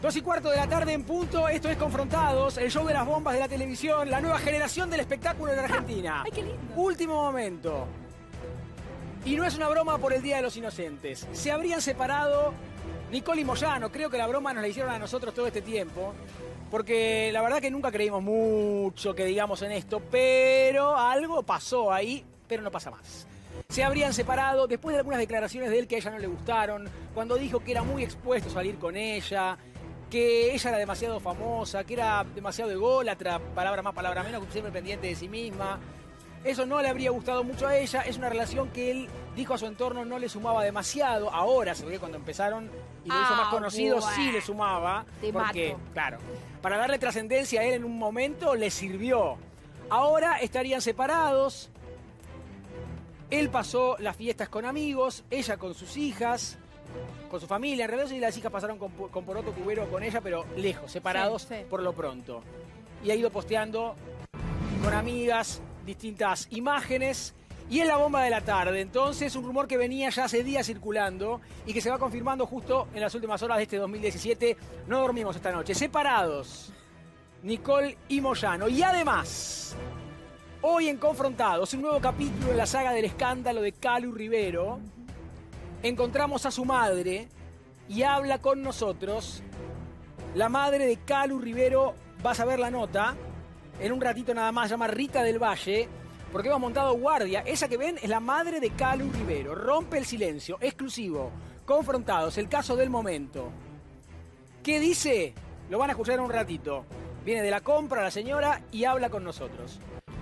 2:15 de la tarde en punto, esto es Confrontados, el show de las bombas de la televisión, la nueva generación del espectáculo en Argentina. ¡Ay, qué lindo! Último momento. Y no es una broma por el Día de los Inocentes. Se habrían separado Nicole y Moyano. Creo que la broma nos la hicieron a nosotros todo este tiempo. Porque la verdad que nunca creímos mucho que digamos en esto, pero algo pasó ahí, pero no pasa más. Se habrían separado después de algunas declaraciones de él que a ella no le gustaron, cuando dijo que era muy expuesto a salir con ella, que ella era demasiado famosa, que era demasiado ególatra, palabra más, palabra menos, siempre pendiente de sí misma. Eso no le habría gustado mucho a ella, es una relación que él dijo a su entorno no le sumaba demasiado. Ahora, se ve que cuando empezaron y lo hizo más conocido, bueno. sí le sumaba. Te porque, mato. claro, para darle trascendencia a él en un momento le sirvió. Ahora estarían separados. Él pasó las fiestas con amigos, ella con sus hijas, con su familia. En realidad, las hijas pasaron con Poroto Cubero con ella, pero lejos, separados Sí. por lo pronto. Y ha ido posteando con amigas distintas imágenes. Y es la bomba de la tarde. Entonces, un rumor que venía ya hace días circulando y que se va confirmando justo en las últimas horas de este 2017. No dormimos esta noche. Separados, Nicole y Moyano. Y además, hoy en Confrontados, un nuevo capítulo en la saga del escándalo de Calu Rivero. Encontramos a su madre y habla con nosotros. La madre de Calu Rivero, vas a ver la nota. En un ratito nada más, se llama Rita del Valle, porque hemos montado guardia. Esa que ven es la madre de Calu Rivero. Rompe el silencio, exclusivo. Confrontados, el caso del momento. ¿Qué dice? Lo van a escuchar en un ratito. Viene de la compra la señora y habla con nosotros.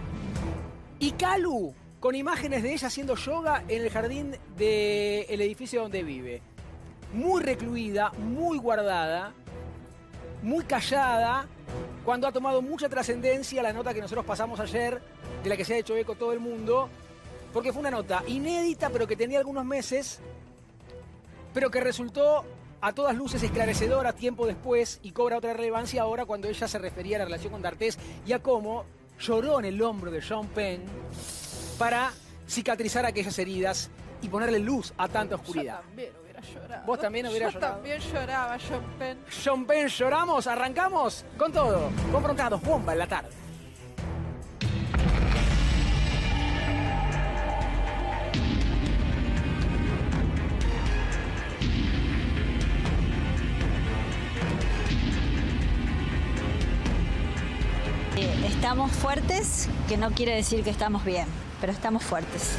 Y Calu, con imágenes de ella haciendo yoga en el jardín del edificio donde vive. Muy recluida, muy guardada, muy callada, cuando ha tomado mucha trascendencia la nota que nosotros pasamos ayer, de la que se ha hecho eco todo el mundo, porque fue una nota inédita, pero que tenía algunos meses, pero que resultó a todas luces esclarecedora tiempo después y cobra otra relevancia ahora cuando ella se refería a la relación con D'Artés y a cómo lloró en el hombro de Sean Penn para cicatrizar aquellas heridas y ponerle luz a tanta oscuridad. Yo también hubiera llorado. ¿Vos también hubieras llorado? Yo también lloraba, Sean Penn. Sean Penn, lloramos, arrancamos con todo. Confrontados, bomba en la tarde. Estamos fuertes, que no quiere decir que estamos bien, pero estamos fuertes.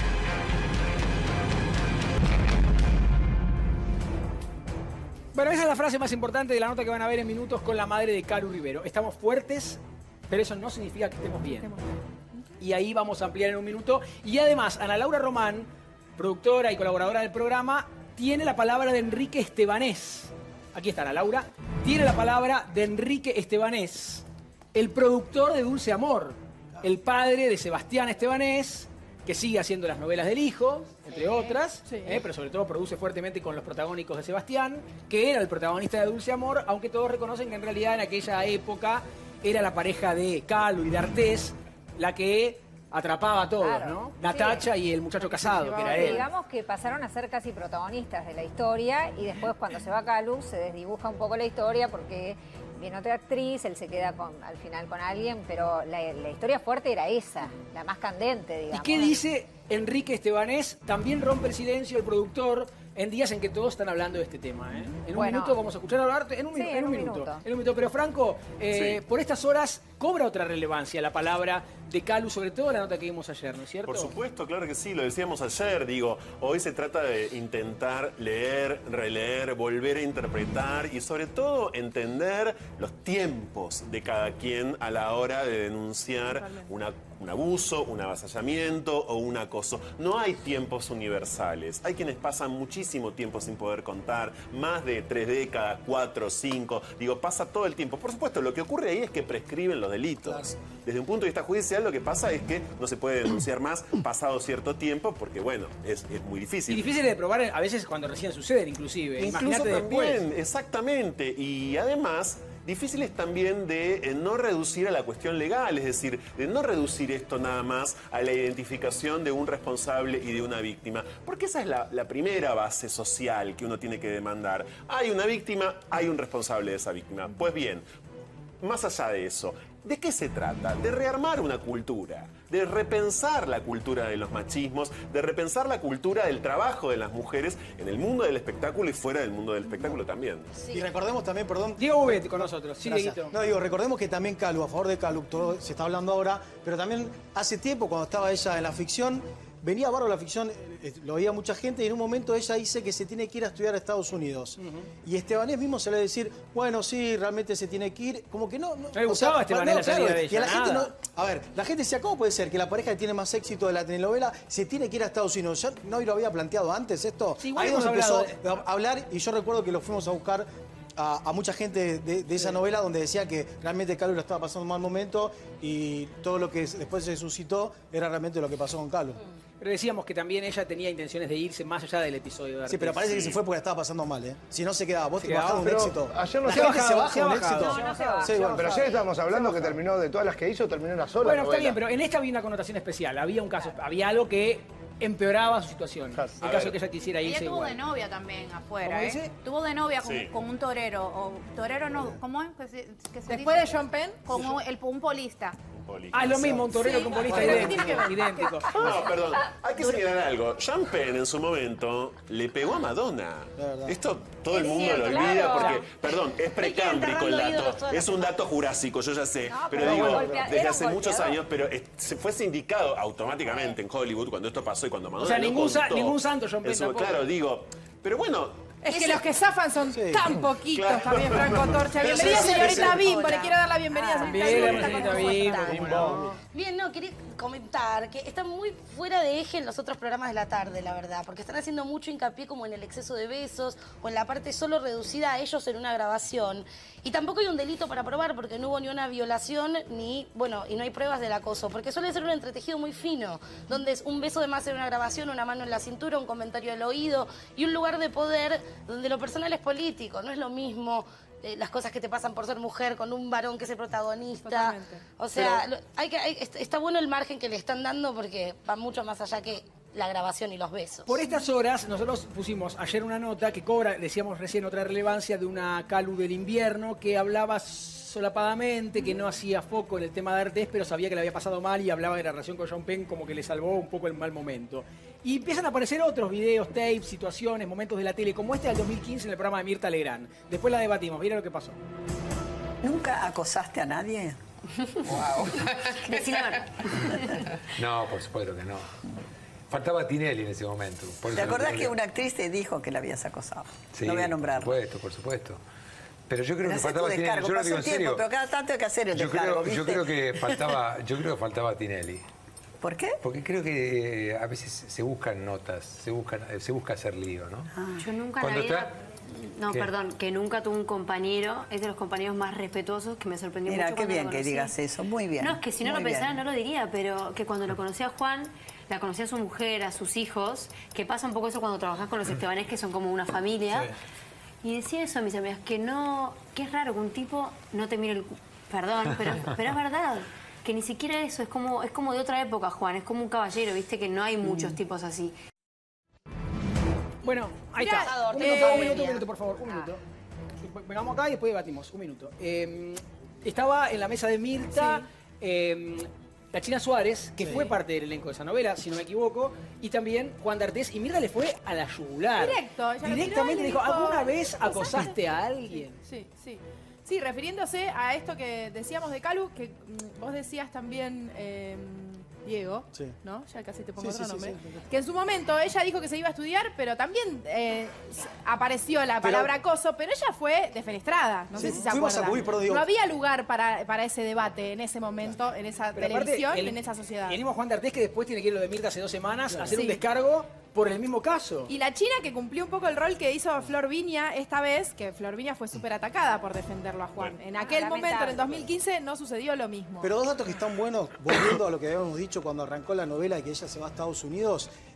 Bueno, esa es la frase más importante de la nota que van a ver en minutos con la madre de Calu Rivero. Estamos fuertes, pero eso no significa que estemos bien. Y ahí vamos a ampliar en un minuto. Y además, Ana Laura Román, productora y colaboradora del programa, tiene la palabra de Enrique Estebanés. Aquí está Ana Laura. Tiene la palabra de Enrique Estebanés, el productor de Dulce Amor, el padre de Sebastián Estebanés, que sigue haciendo las novelas del hijo, entre otras, sí. Pero sobre todo produce fuertemente con los protagónicos de Sebastián, que era el protagonista de Dulce Amor, aunque todos reconocen que en realidad en aquella época era la pareja de Calu y D'Artés la que atrapaba a todos, Claro, ¿no? sí. Natacha y el muchacho casado, que era él. Digamos que pasaron a ser casi protagonistas de la historia y después cuando se va Calu se desdibuja un poco la historia porque viene otra actriz, él se queda al final con alguien, pero la historia fuerte era esa, la más candente, digamos. ¿Y qué dice Enrique Estebanés? También rompe el silencio el productor en días en que todos están hablando de este tema. En un minuto vamos a escuchar hablar, en un minuto. Pero Franco, por estas horas cobra otra relevancia la palabra de Calu, sobre todo la nota que vimos ayer, ¿no es cierto? Por supuesto, claro que sí, lo decíamos ayer, digo, hoy se trata de intentar leer, releer, volver a interpretar y sobre todo entender los tiempos de cada quien a la hora de denunciar un abuso, un avasallamiento o un acoso. No hay tiempos universales, hay quienes pasan muchísimo tiempo sin poder contar, más de 3 décadas, 4, 5, digo, pasa todo el tiempo. Por supuesto, lo que ocurre ahí es que prescriben los delitos. Desde un punto de vista judicial lo que pasa es que no se puede denunciar más pasado cierto tiempo porque, bueno, es muy difícil. Y difícil de probar a veces cuando recién suceden, inclusive. Incluso Imagínate también, después. exactamente. Y además difíciles también de no reducir a la cuestión legal, es decir, de no reducir esto nada más a la identificación de un responsable y de una víctima, porque esa es la primera base social que uno tiene que demandar. Hay una víctima, hay un responsable de esa víctima. Pues bien, más allá de eso, ¿de qué se trata? De rearmar una cultura, de repensar la cultura de los machismos, de repensar la cultura del trabajo de las mujeres en el mundo del espectáculo y fuera del mundo del espectáculo también. Sí. Y recordemos también, perdón... Diego Ubet con nosotros. Sí, Dieguito. No, digo, recordemos que también Calu, a favor de Calu, todo se está hablando ahora, pero también hace tiempo, cuando estaba ella en la ficción, venía bárbaro la ficción, lo veía mucha gente, y en un momento ella dice que se tiene que ir a estudiar a Estados Unidos. Y Estebanés mismo se le va a decir, bueno, sí, realmente se tiene que ir, como que no... No le gustaba Estebanés la salida de ella, la gente no, a ver, la gente decía, ¿cómo puede ser que la pareja que tiene más éxito de la telenovela se tiene que ir a Estados Unidos? ¿Ya no lo había planteado antes esto? Sí, ahí hemos donde empezó hablado a hablar, y yo recuerdo que lo fuimos a buscar a mucha gente de esa novela, donde decía que realmente Calu lo estaba pasando un mal momento y todo lo que después se suscitó era realmente lo que pasó con Calu. Pero decíamos que también ella tenía intenciones de irse más allá del episodio de Artés. Sí, pero parece que se fue porque la estaba pasando mal, ¿eh? Si no se quedaba, vos te bajás un pero éxito. ayer no La se ha gente se bajado, baja se ha un bajado. éxito. No, no se baja. Sí, bueno, Pero ayer estábamos hablando que terminó, de todas las que hizo, terminó una sola Bueno, está novela. bien, pero en esta había una connotación especial. Había un caso, había algo que empeoraba su situación. Claro. En caso de que ella quisiera Ella irse tuvo igual. de novia también afuera, ¿Cómo dice? Tuvo de novia Sí. con un torero, o torero no, ¿cómo es? Que se Después dice? de John Penn, Como un polista. Ah, es lo mismo, un torero que un polista Pero ¿qué idéntico. tiene que ver? idéntico. No, perdón, hay que señalar algo. Sean Penn en su momento le pegó a Madonna. verdad. Esto todo el Es mundo cierto, lo olvida claro. porque, perdón, es precámbrico el enterrando ídolos dato. todas las Es un dato jurásico, yo ya sé. No, pero pero digo, golpea- desde era hace un muchos golpeador. años, pero se fue sindicado automáticamente en Hollywood cuando esto pasó y cuando Madonna O sea, lo ningún contó santo Sean Penn en su- tampoco. Claro, digo, pero bueno... es que los que zafan son tan poquitos Claro. también, Franco Torcha. Pero Bienvenida, sí, sí, señorita sí. Bimbo. Le quiero dar la bienvenida, señorita Bien, Bimbo. señorita ¿Cómo Bimbo, está? cómo no. Bien, no, quería comentar que están muy fuera de eje en los otros programas de la tarde, la verdad, porque están haciendo mucho hincapié como en el exceso de besos o en la parte solo reducida a ellos en una grabación. Y tampoco hay un delito para probar porque no hubo ni una violación ni, bueno, y no hay pruebas del acoso, porque suele ser un entretejido muy fino, donde es un beso de más en una grabación, una mano en la cintura, un comentario al oído y un lugar de poder donde lo personal es político, no es lo mismo las cosas que te pasan por ser mujer con un varón que es el protagonista. Totalmente. O sea, está bueno el margen que le están dando porque va mucho más allá que la grabación y los besos. Por estas horas, nosotros pusimos ayer una nota que cobra, decíamos recién, otra relevancia de una Calu del invierno que hablaba solapadamente, que no hacía foco en el tema de Artés, pero sabía que le había pasado mal y hablaba de la relación con John Penn como que le salvó un poco el mal momento. Y empiezan a aparecer otros videos, tapes, situaciones, momentos de la tele, como este del 2015 en el programa de Mirta Legrand. Después la debatimos, mira lo que pasó. ¿Nunca acosaste a nadie? Wow. Decime ahora. No, por supuesto que no. Faltaba Tinelli en ese momento. Por ¿Te eso acordás no- que una actriz te dijo que la habías acosado? Sí, No voy a nombrarla. Por supuesto. Pero yo creo Pero que hacé tu faltaba Tinelli. descargo, Yo lo pasó digo el en serio. tiempo, pero cada tanto hay que hacer el descargo, yo ¿viste? creo que faltaba Tinelli. ¿Por qué? Porque creo que a veces se buscan notas, se busca hacer lío, ¿no? Yo nunca en Cuando la vida... está- No, ¿Qué? perdón, que nunca tuve un compañero, es de los compañeros más respetuosos, que me sorprendió Mira, mucho qué cuando bien lo que conocí. digas eso, muy bien. No, es que si no muy lo pensara bien. no lo diría, pero que cuando lo conocí a Juan, la conocí a su mujer, a sus hijos, que pasa un poco eso cuando trabajás con los Estebanés, que son como una familia. Y decía eso a mis amigas, que es raro que un tipo no te mire el... Perdón, pero es verdad. Que ni siquiera eso, es como de otra época, Juan, es como un caballero, viste, que no hay muchos tipos así. Bueno, ahí Mirá, está. Un minuto, por favor, un minuto. Vengamos acá y después debatimos. Un minuto. Estaba en la mesa de Mirta la China Suárez, que fue parte del elenco de esa novela, si no me equivoco, y también Juan D'Artés, y Mirta le fue a la yugular. Directo. ella lo Directamente tiró y dijo, ¿alguna vez acosaste a alguien? Sí, sí. Sí, refiriéndose a esto que decíamos de Calu, que vos decías también, Diego, Sí. ¿no? Ya casi te Sí, pongo sí, otro sí, nombre. sí, sí. Que en su momento ella dijo que se iba a estudiar, pero también apareció la Pero- palabra acoso, pero ella fue defenestrada. No Sí, sé si se fuimos acuerdan. a cubrir, perdón, digo- No había lugar para ese debate en ese momento, en esa Pero aparte, televisión y en esa sociedad. Venimos Juan D'Artés, que después tiene que ir lo de Mirta hace 2 semanas, a hacer un Sí. descargo por el mismo caso. Y la China que cumplió un poco el rol que hizo Flor Viña esta vez, que Flor Viña fue súper atacada por defenderlo a Juan. En aquel momento, en el 2015, no sucedió lo mismo. Pero dos datos que están buenos, volviendo a lo que habíamos dicho cuando arrancó la novela de que ella se va a Estados Unidos.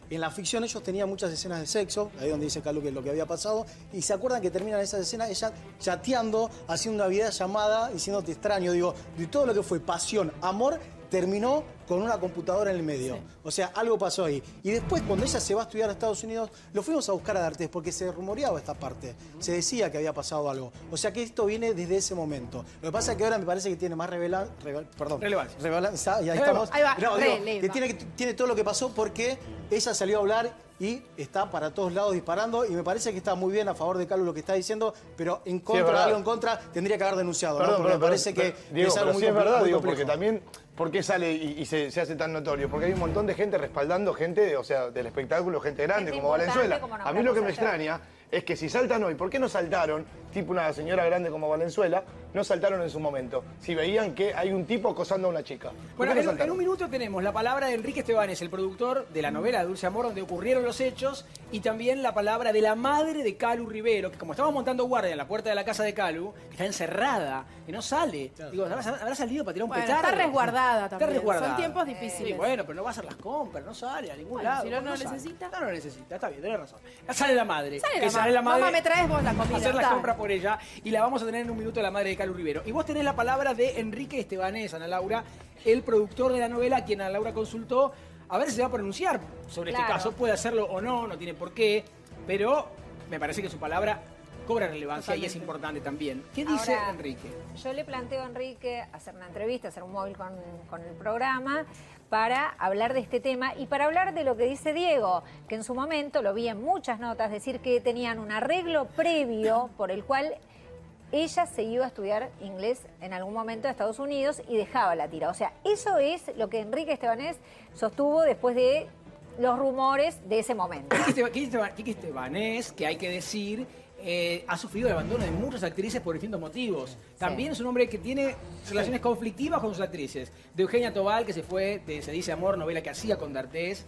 En la ficción ellos tenían muchas escenas de sexo, ahí donde dice Calu que es lo que había pasado, y se acuerdan que terminan esas escenas ella chateando, haciendo una videollamada, diciendo te extraño, digo, de todo lo que fue pasión, amor, terminó con una computadora en el medio. Sí. O sea, algo pasó ahí. Y después, cuando ella se va a estudiar a Estados Unidos, lo fuimos a buscar a D'Artés porque se rumoreaba esta parte. Se decía que había pasado algo. O sea, que esto viene desde ese momento. Lo que pasa es que ahora me parece que tiene más relevancia. Y ahí estamos. Ahí va. No, digo, que tiene todo lo que pasó porque ella salió a hablar y está para todos lados disparando. Y me parece que está muy bien a favor de Calu lo que está diciendo, pero en contra, sí, algo en contra, tendría que haber denunciado. Perdón, ¿no? Porque me parece que Diego, es algo muy sí es verdad, muy porque también... ¿Por qué sale y se hace tan notorio? Porque hay un montón de gente respaldando gente, o sea, del espectáculo, gente grande, como Valenzuela. A mí lo que me extraña es que si saltan hoy, ¿por qué no saltaron, tipo una señora grande como Valenzuela, no saltaron en su momento? Si veían que hay un tipo acosando a una chica. Bueno, en un minuto tenemos la palabra de Enrique Estebanés, el productor de la novela Dulce Amor, donde ocurrieron los hechos, y también la palabra de la madre de Calu Rivero, que como estamos montando guardia en la puerta de la casa de Calu, que está encerrada, que no sale. Claro. Digo, ¿habrá salido para tirar un petardo? Está resguardada también. Está resguardada. Son tiempos difíciles. Sí, bueno, pero no va a hacer las compras, no sale a ningún lado. Si no lo necesita. No lo necesita, está bien, tenés razón. Sale la madre. Sale la madre. Mamá, me traes vos la comida. Hacer la compra por ella, y la vamos a tener en un minuto la madre de Calu Rivero. Y vos tenés la palabra de Enrique Estebanés, Ana Laura, el productor de la novela, a quien Ana Laura consultó, a ver si se va a pronunciar sobre este caso. Puede hacerlo o no, no tiene por qué, pero me parece que su palabra cobra relevancia. Totalmente. Y es importante también. ¿Qué dice ahora, Enrique? Yo le planteo a Enrique hacer una entrevista, hacer un móvil con el programa para hablar de este tema y para hablar de lo que dice Diego, que en su momento lo vi en muchas notas, decir que tenían un arreglo previo por el cual ella se iba a estudiar inglés en algún momento a Estados Unidos y dejaba la tira. O sea, eso es lo que Enrique Estebanés sostuvo después de los rumores de ese momento. Enrique Estebanés, que hay que decir, ha sufrido el abandono de muchas actrices por distintos motivos. También es un hombre que tiene relaciones conflictivas con sus actrices. De Eugenia Tobal, que se fue de Se dice amor, novela que hacía con D'Artés.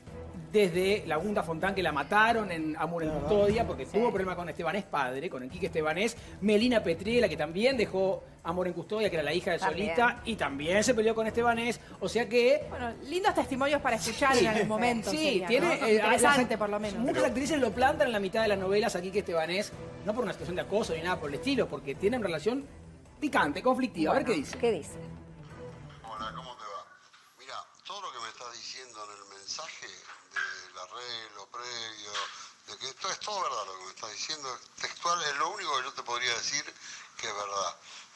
Desde Lagunda Fontán, que la mataron en Amor en Custodia, porque tuvo problema con Estebanés padre, con Enrique Estebanés. Melina Petriela, que también dejó Amor en Custodia, que era la hija de Solita, y también se peleó con Estebanés. O sea que... Bueno, lindos testimonios para escuchar en algún momento. Sí, sería, tiene... ¿no? Interesante, por lo menos. Muchas actrices lo plantan en la mitad de las novelas aquí que Estebanés, no por una situación de acoso ni nada por el estilo, porque tienen relación picante, conflictiva. Bueno, a ver qué dice. ¿Qué dice? Hola, ¿cómo te va? Mira, todo lo que me estás diciendo en el mensaje del arreglo previo, de que esto es todo verdad lo que me estás diciendo, textual, es lo único que yo te podría decir que es verdad.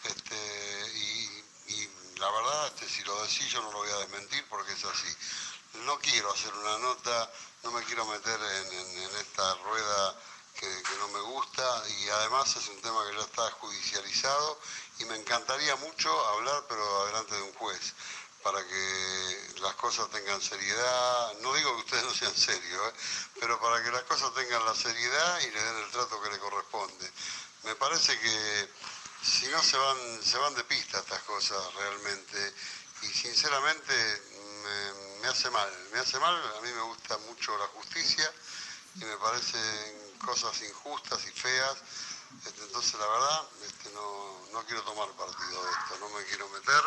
Y la verdad, si lo decís yo no lo voy a desmentir porque es así. No quiero hacer una nota, no me quiero meter en esta rueda que no me gusta, y además es un tema que ya está judicializado y me encantaría mucho hablar, pero adelante de un juez, para que las cosas tengan seriedad. No digo que ustedes no sean serios, pero para que las cosas tengan la seriedad y le den el trato que le corresponde. Me parece que si no se van de pista estas cosas realmente, y sinceramente me hace mal, a mí me gusta mucho la justicia y me parecen cosas injustas y feas, entonces la verdad no quiero tomar partido de esto, no me quiero meter.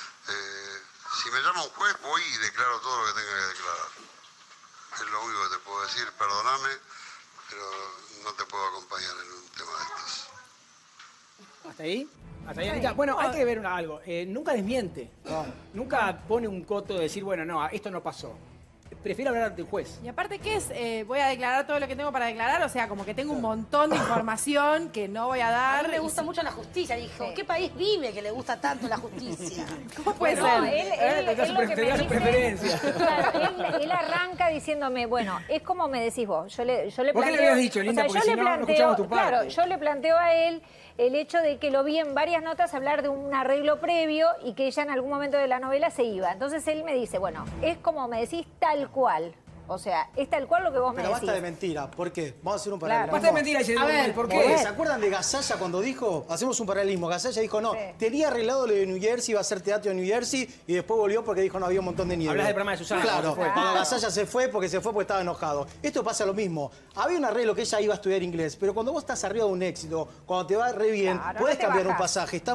Si me llama un juez voy y declaro todo lo que tenga que declarar. Es lo único que te puedo decir, perdóname, pero no te puedo acompañar en un tema de estos. ¿Hasta ahí? ¿Hasta ahí, Anita? Bueno, hay que ver algo. Nunca desmiente. Nunca pone un coto de decir, bueno, no, esto no pasó. Prefiero hablar ante un juez. Y aparte, ¿qué es? Voy a declarar todo lo que tengo para declarar. O sea, como que tengo un montón de información que no voy a dar. A mí me gusta mucho la justicia, dijo. ¿En qué país vive que le gusta tanto la justicia? ¿Cómo puede ser? Él lo que me dice, preferencia. Claro, él arranca diciéndome, bueno, es como me decís vos. Yo le planteo, ¿por qué le habías dicho, Linda? O sea, porque si no escuchamos tu parte. Claro, yo le planteo a él el hecho de que lo vi en varias notas hablar de un arreglo previo y que ella en algún momento de la novela se iba. Entonces él me dice, bueno, es como me decís tal cual. O sea, es tal cual lo que vos me decís. Pero basta de mentira. ¿Por qué? Vamos a hacer un paralelismo. Basta de mentira. A ver, ¿por qué? ¿Se acuerdan de Gasalla cuando dijo? Hacemos un paralelismo. Gasalla dijo, no, tenía arreglado lo de New Jersey, iba a hacer teatro en New Jersey y después volvió porque dijo no había un montón de nieve. Hablas del programa de Susana. Claro, cuando Gasalla se fue porque estaba enojado. Esto pasa lo mismo. Había un arreglo que ella iba a estudiar inglés, pero cuando vos estás arriba de un éxito, cuando te va re bien, podés cambiar un pasaje. Estamos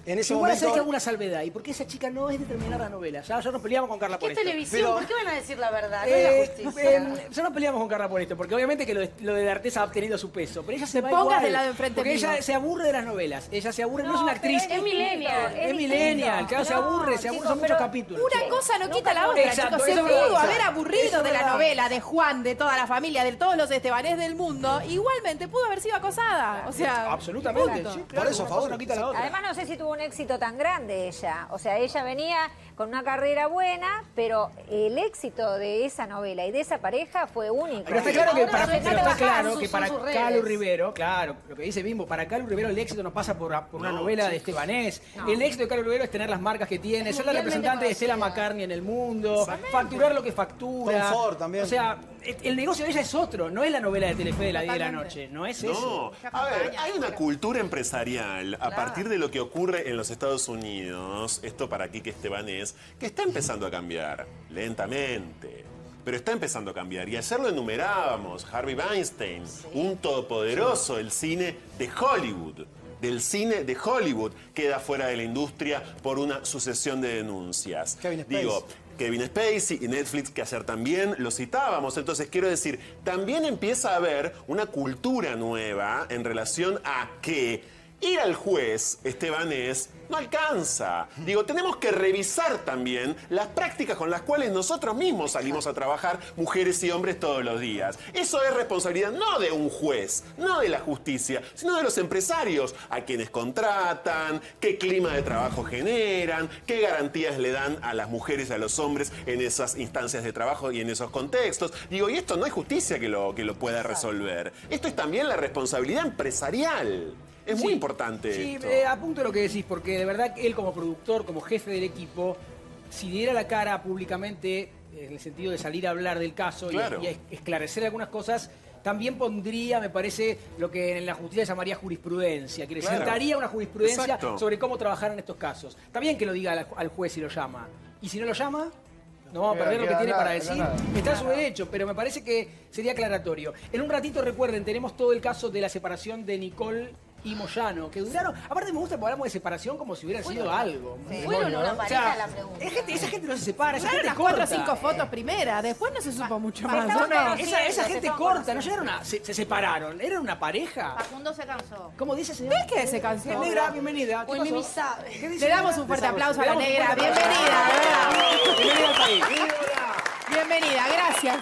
en ese Igual momento... hay que alguna salvedad, y porque esa chica no es de terminar la novela. Ya nos peleamos con Carla por ¿Qué esto. televisión? ¿Por qué van a decir la verdad? No es la justicia. Ya nos peleamos con Carla por esto, porque obviamente que lo de D'Artés ha obtenido su peso, pero ella se va pongas igual, del lado enfrente porque mío. ella se aburre de las novelas, ella se aburre, no es una actriz. Es millennial. Es millennial, claro, se aburre, son muchos capítulos. Una cosa no quita la otra, Exacto, chicos. Se eso es pudo verdad. haber Eso aburrido es de la verdad. novela, de Juan, de toda la familia, de todos los Estebanés del mundo. Igualmente pudo haber sido acosada. O sea, absolutamente. punto. Sí, claro, Por eso, a una favor. cosa no quita la otra. Además, no sé si tuvo un éxito tan grande ella. O sea, ella venía con una carrera buena, pero el éxito de esa novela y de esa pareja fue único. Pero está claro que Ahora para, no te pero está bajan claro sus- que para sus redes. Calu Rivero, claro, lo que dice Bimbo, para Calu Rivero el éxito no pasa por una novela de Estebanés. El éxito de Calu Rivero es tener las marcas que tiene, ser la representante de Stella McCartney en el mundo, facturar lo que factura. Tom Ford también. O sea, el negocio de ella es otro, no es la novela de Telefe de las 10 de la noche, no es eso. No, a ver, hay una cultura empresarial a partir de lo que ocurre en los Estados Unidos, esto para Quique Estebanés, que está empezando a cambiar lentamente. Pero está empezando a cambiar. Y ayer lo enumerábamos, Harvey Weinstein, un todopoderoso del cine de Hollywood. Del cine de Hollywood queda fuera de la industria por una sucesión de denuncias. Kevin Spacey. Digo, Kevin Spacey y Netflix, que ayer también lo citábamos. Entonces, quiero decir, también empieza a haber una cultura nueva en relación a que ir al juez estebanés no alcanza. Digo, tenemos que revisar también las prácticas con las cuales nosotros mismos salimos a trabajar, mujeres y hombres, todos los días. Eso es responsabilidad no de un juez, no de la justicia, sino de los empresarios, a quienes contratan, qué clima de trabajo generan, qué garantías le dan a las mujeres y a los hombres en esas instancias de trabajo y en esos contextos. Digo, y esto no es justicia que lo pueda resolver. Esto es también la responsabilidad empresarial. Es muy importante Sí, esto. apunto a lo que decís, porque de verdad que él como productor, como jefe del equipo, si diera la cara públicamente, en el sentido de salir a hablar del caso Claro. y esclarecer algunas cosas, también pondría, me parece, lo que en la justicia llamaría jurisprudencia, que le Claro. sentaría una jurisprudencia Exacto. sobre cómo trabajar en estos casos. Está bien que lo diga al juez si lo llama. Y si no lo llama, no vamos a perder lo que Queda tiene nada, para queda decir. nada. Está en su derecho, pero me parece que sería aclaratorio. En un ratito, recuerden, tenemos todo el caso de la separación de Nicole y Moyano, que duraron... Aparte me gusta porque hablamos de separación como si hubiera sido algo. un Fueron matrimonio, una ¿no? pareja, la pregunta. Esa gente no se separa, esa gente Las 4 o corta. 5 fotos primeras, después no se supo mucho más. estaban ¿o no? conociendo, Esa se gente estaban corta, no conociendo. llegaron a... Se separaron, eran una pareja. Facundo se cansó. ¿Cómo dice, señor? ¿De qué se cansó? Negra, bienvenida. ¿Qué Uy, Mimi pasó? sabe. ¿Qué dice, Le damos negra? un fuerte aplauso a Le la damos un negra. fuerte Bienvenida, aplauso. ¿verdad? Bienvenida al país. Bienvenida, gracias.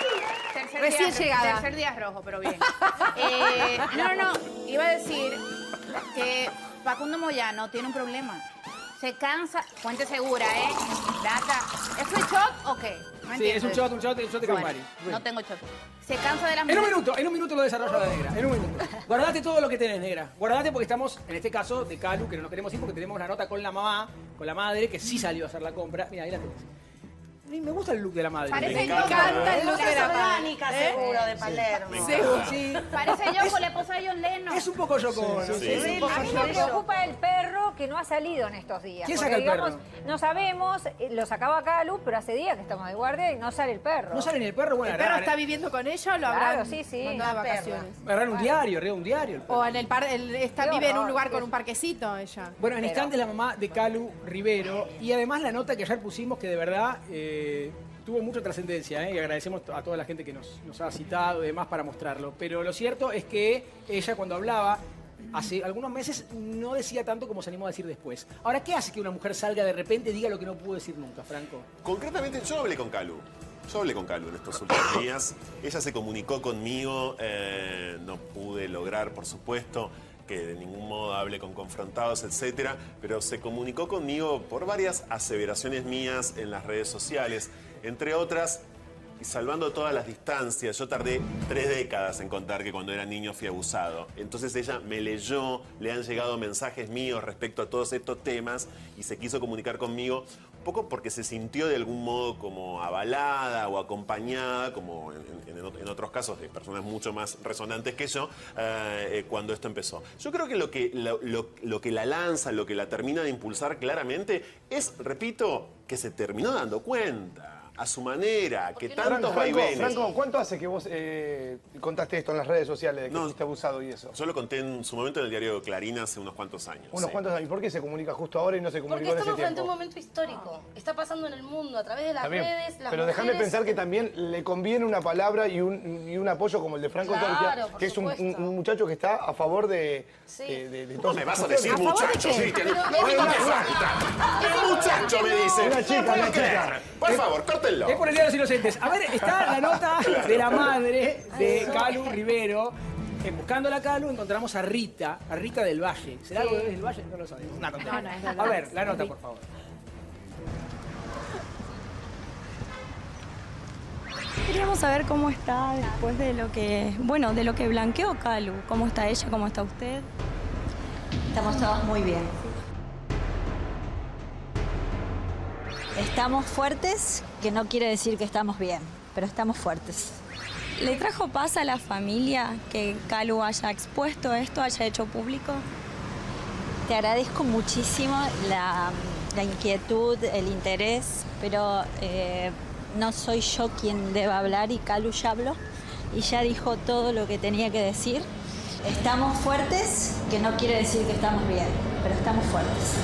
Recién llegada. Tercer día rojo, pero bien. No. Iba a decir que Facundo Moyano tiene un problema. Se cansa, fuente segura, ¿eh? Data. ¿Es un shot o qué? No Sí, es un entiendo. shot de Bueno, Campari. no tengo shot. Se cansa de las En un minuto lo desarrolla la negra. En un minuto. Guardate todo lo que tenés, negra. Guardate porque estamos, en este caso, de Calu, que no nos queremos ir porque tenemos una nota con la mamá, con la madre, que sí salió a hacer la compra. Mira, ahí la tenés. A mí me gusta el look de la madre. Parece Me yo. encanta el look de la orgánica, madre. seguro, de Palermo. Seguro. Sí. Parece yo con la esposa de John Lennon. Es un poco Yoko. Sí, ¿no? sí. Es un poco A mí me Yoko. preocupa el perro que no ha salido en estos días. ¿Quién Porque, saca el perro? digamos, no sabemos, lo sacaba Calu, pero hace días que estamos de guardia y no sale el perro. ¿No sale ni el perro? Bueno, ¿El perro está viviendo con ella o lo habrán Claro, sí. mandado de vacaciones? agarrar un diario, arriba un diario. el perro. O en el vive en un horror. lugar con un parquecito ella. Bueno, en instantes la mamá de Calu Rivero y además la nota que ayer pusimos que de verdad tuvo mucha trascendencia y agradecemos a toda la gente que nos ha citado y demás para mostrarlo. Pero lo cierto es que ella cuando hablaba hace algunos meses no decía tanto como se animó a decir después. Ahora, ¿qué hace que una mujer salga de repente y diga lo que no pudo decir nunca, Franco? Concretamente, yo hablé con Calu. Yo hablé con Calu en estos últimos días. Ella se comunicó conmigo. No pude lograr, por supuesto, que de ningún modo hable con confrontados, etcétera, pero se comunicó conmigo por varias aseveraciones mías en las redes sociales. Entre otras, y salvando todas las distancias, yo tardé 3 décadas en contar que cuando era niño fui abusado. Entonces ella me leyó, le han llegado mensajes míos respecto a todos estos temas y se quiso comunicar conmigo un poco porque se sintió de algún modo como avalada o acompañada, como en otros casos de personas mucho más resonantes que yo, cuando esto empezó. Yo creo que lo que la lanza, lo que la termina de impulsar claramente es, repito, que se terminó dando cuenta. a su manera, que tantos Franco, vaivenes. Franco, ¿cuánto hace que vos contaste esto en las redes sociales de que fuiste abusado y eso? Yo lo conté en su momento en el diario Clarín hace unos cuantos años. Unos cuantos años. ¿Y por qué se comunica justo ahora y no se Porque comunicó en ese estamos frente a un tiempo? momento histórico. Está pasando en el mundo, a través de las También. redes, las Pero déjame mujeres- pensar que también le conviene una palabra y un apoyo como el de Franco Claro, Torquia, por que es supuesto. un muchacho que está a favor de No me vas a decir muchacho, Cristian. Pero- ¿Por qué me falta? ¿Qué muchacho me dice? Una chica, No puedo una chica. creer. Por favor, córtenlo. Es por el Día de los Inocentes. A ver, está la nota de la madre de Calu Rivero. Buscando a la Calu encontramos a Rita del Valle. ¿Será algo del Valle? No lo sabemos. Una tontería. No, es del A Valle. ver, la nota, por favor. Queríamos saber cómo está después de lo que, bueno, de lo que blanqueó Calu. ¿Cómo está ella? ¿Cómo está usted? Estamos todos muy bien. Estamos fuertes, que no quiere decir que estamos bien, pero estamos fuertes. ¿Le trajo paz a la familia que Calu haya expuesto esto, haya hecho público? Te agradezco muchísimo la inquietud, el interés, pero no soy yo quien deba hablar y Calu ya habló y ya dijo todo lo que tenía que decir. Estamos fuertes, que no quiere decir que estamos bien, pero estamos fuertes.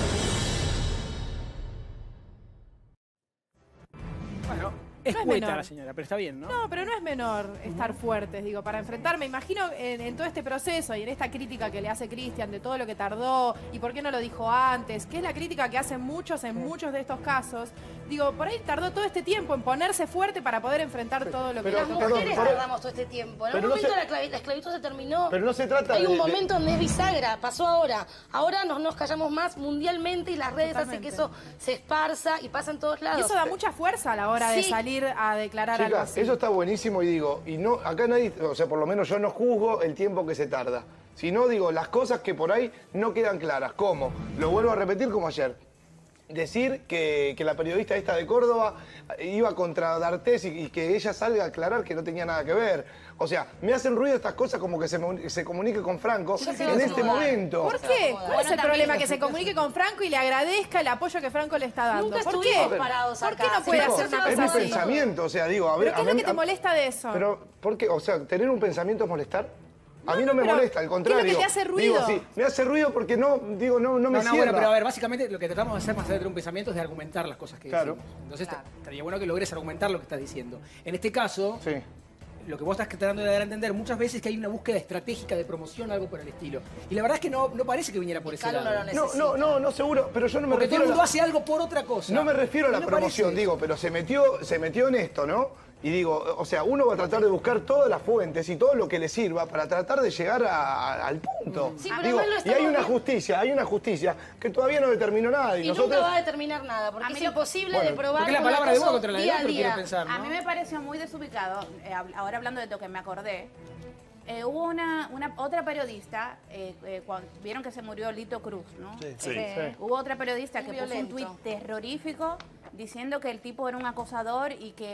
Bueno, es No es cueta menor. la señora, pero está bien, ¿no? No, pero no es menor estar fuertes, digo, para enfrentar. Me imagino en todo este proceso y en esta crítica que le hace Cristian de todo lo que tardó y por qué no lo dijo antes, que es la crítica que hacen muchos en muchos de estos casos. Digo, por ahí tardó todo este tiempo en ponerse fuerte para poder enfrentar todo lo que... Las mujeres tardamos todo este tiempo. En algún momento la esclavitud se terminó. Pero no se trata Hay un de- momento donde es bisagra, pasó ahora. Ahora nos callamos más mundialmente y las redes hacen Totalmente. que eso se esparza y pasa en todos lados. Y eso da mucha fuerza a la hora de Sí. salir a declarar algo Chicas, así. eso está buenísimo y digo, y no, acá nadie, o sea, por lo menos yo no juzgo el tiempo que se tarda. Sino digo, las cosas que por ahí no quedan claras. ¿Cómo? Lo vuelvo a repetir como ayer. Decir que la periodista esta de Córdoba iba contra D'Artés y que ella salga a aclarar que no tenía nada que ver. O sea, me hacen ruido estas cosas como que se comunique con Franco en este momento. ¿Por qué? ¿Cuál es el problema? Que se comunique con Franco y le agradezca el apoyo que Franco le está dando. Nunca ¿Por qué? estuvimos parados ¿Por qué acá. no puede Chicos, hacer una Es cosa mi así? pensamiento, o sea, digo, a ver... ¿Pero qué es lo que te molesta de eso? Pero, ¿por qué? O sea, ¿tener un pensamiento es molestar? A mí no me pero molesta, al ¿qué es lo contrario. que te hace ruido? Digo, sí, me hace ruido porque no me cierra. Bueno, pero a ver, básicamente lo que tratamos de hacer más allá de tener un pensamiento es de argumentar las cosas que Claro. decimos. Entonces estaría bueno que logres argumentar lo que estás diciendo. En este caso, lo que vos estás tratando de dar a entender muchas veces es que hay una búsqueda estratégica de promoción o algo por el estilo. Y la verdad es que no parece que viniera por ese Calu no lado. lo necesita. No, seguro, pero yo no me Porque todo refiero el mundo a hace algo por otra cosa. No me refiero a la No promoción, parece. digo, pero se metió en esto, ¿no? Y digo, o sea, uno va a tratar de buscar todas las fuentes y todo lo que le sirva para tratar de llegar al punto. Sí, pero Digo, además lo y hay estamos una justicia que todavía no determinó nada. Y, Y nosotros... nunca va a determinar nada, porque es imposible de probar. Porque la una palabra de uno cosa contra la de día a otro, quiero día. pensar, ¿no? A mí me pareció muy desubicado, ahora hablando de lo que me acordé, hubo una otra periodista, vieron que se murió Lito Cruz, ¿no? Sí. Hubo otra periodista que puso un violento. tuit terrorífico diciendo que el tipo era un acosador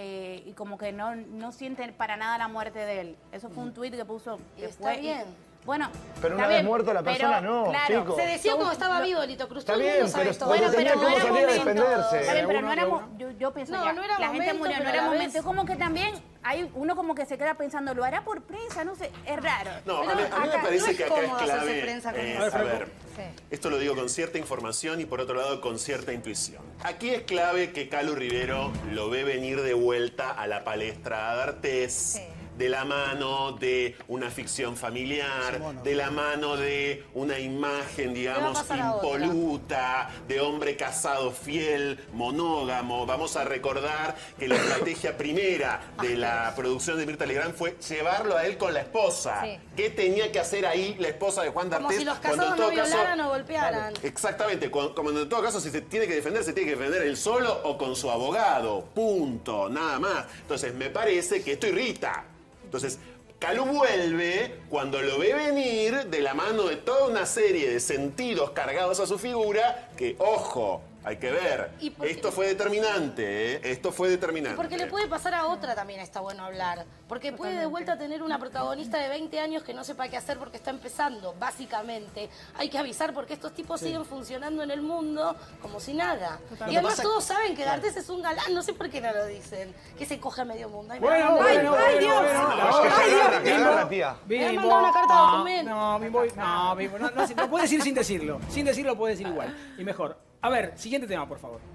y como que no siente para nada la muerte de él. Eso fue un tuit que puso. Que está bien. Bueno, Pero está una vez bien, muerta la persona, no, claro, chicos. Se decía cuando estaba vivo Lito Cruz. Está Todo el bien, mundo sabe pero esto. cuando tenía pero no cómo era salir a momento. defenderse. Está bien, pero no era yo pienso No, ya. no era la gente momento, murió, no pero era a la momento. vez- Como que también hay uno como que se queda pensando, lo hará por prensa, no sé, es raro. No, Pero a mí me acá parece no es que acá es cómodo hacerse clave. prensa con A eso. ver, esto lo digo con cierta información y por otro lado con cierta intuición. Aquí es clave que Calu Rivero lo ve venir de vuelta a la palestra a D'Artés. De la mano de una ficción familiar, de la mano de una imagen, digamos, pasar ahora? impoluta, de hombre casado fiel, monógamo. Vamos a recordar que la estrategia primera de la producción de Mirta Legrand fue llevarlo a él con la esposa. Sí. ¿Qué tenía que hacer ahí la esposa de Juan Como D'Artés? si los cuando casados en todo no caso- violaran o golpearan. Exactamente, como en todo caso, si se tiene que defender, se tiene que defender él solo o con su abogado. Punto, nada más. Entonces, me parece que esto irrita. Entonces, Calu vuelve cuando lo ve venir de la mano de toda una serie de sentidos cargados a su figura que, ojo, Hay que ver. Esto fue determinante, ¿eh? Esto fue determinante. Porque le puede pasar a otra también, está bueno hablar. Porque puede de vuelta tener una protagonista de 20 años que no sepa qué hacer porque está empezando, básicamente. Hay que avisar porque estos tipos siguen funcionando en el mundo como si nada. Y además todos saben que D'Artés es un galán, no sé por qué no lo dicen. Que se coge a medio mundo. Ay, Bueno, ¡ay, bueno, ay, bueno, Dios! bueno. ¡Ay, Dios! Me han mandado una carta de documento. No puede decir sin decirlo. Sin decirlo puede decir igual. Y mejor. A ver, siguiente tema, por favor.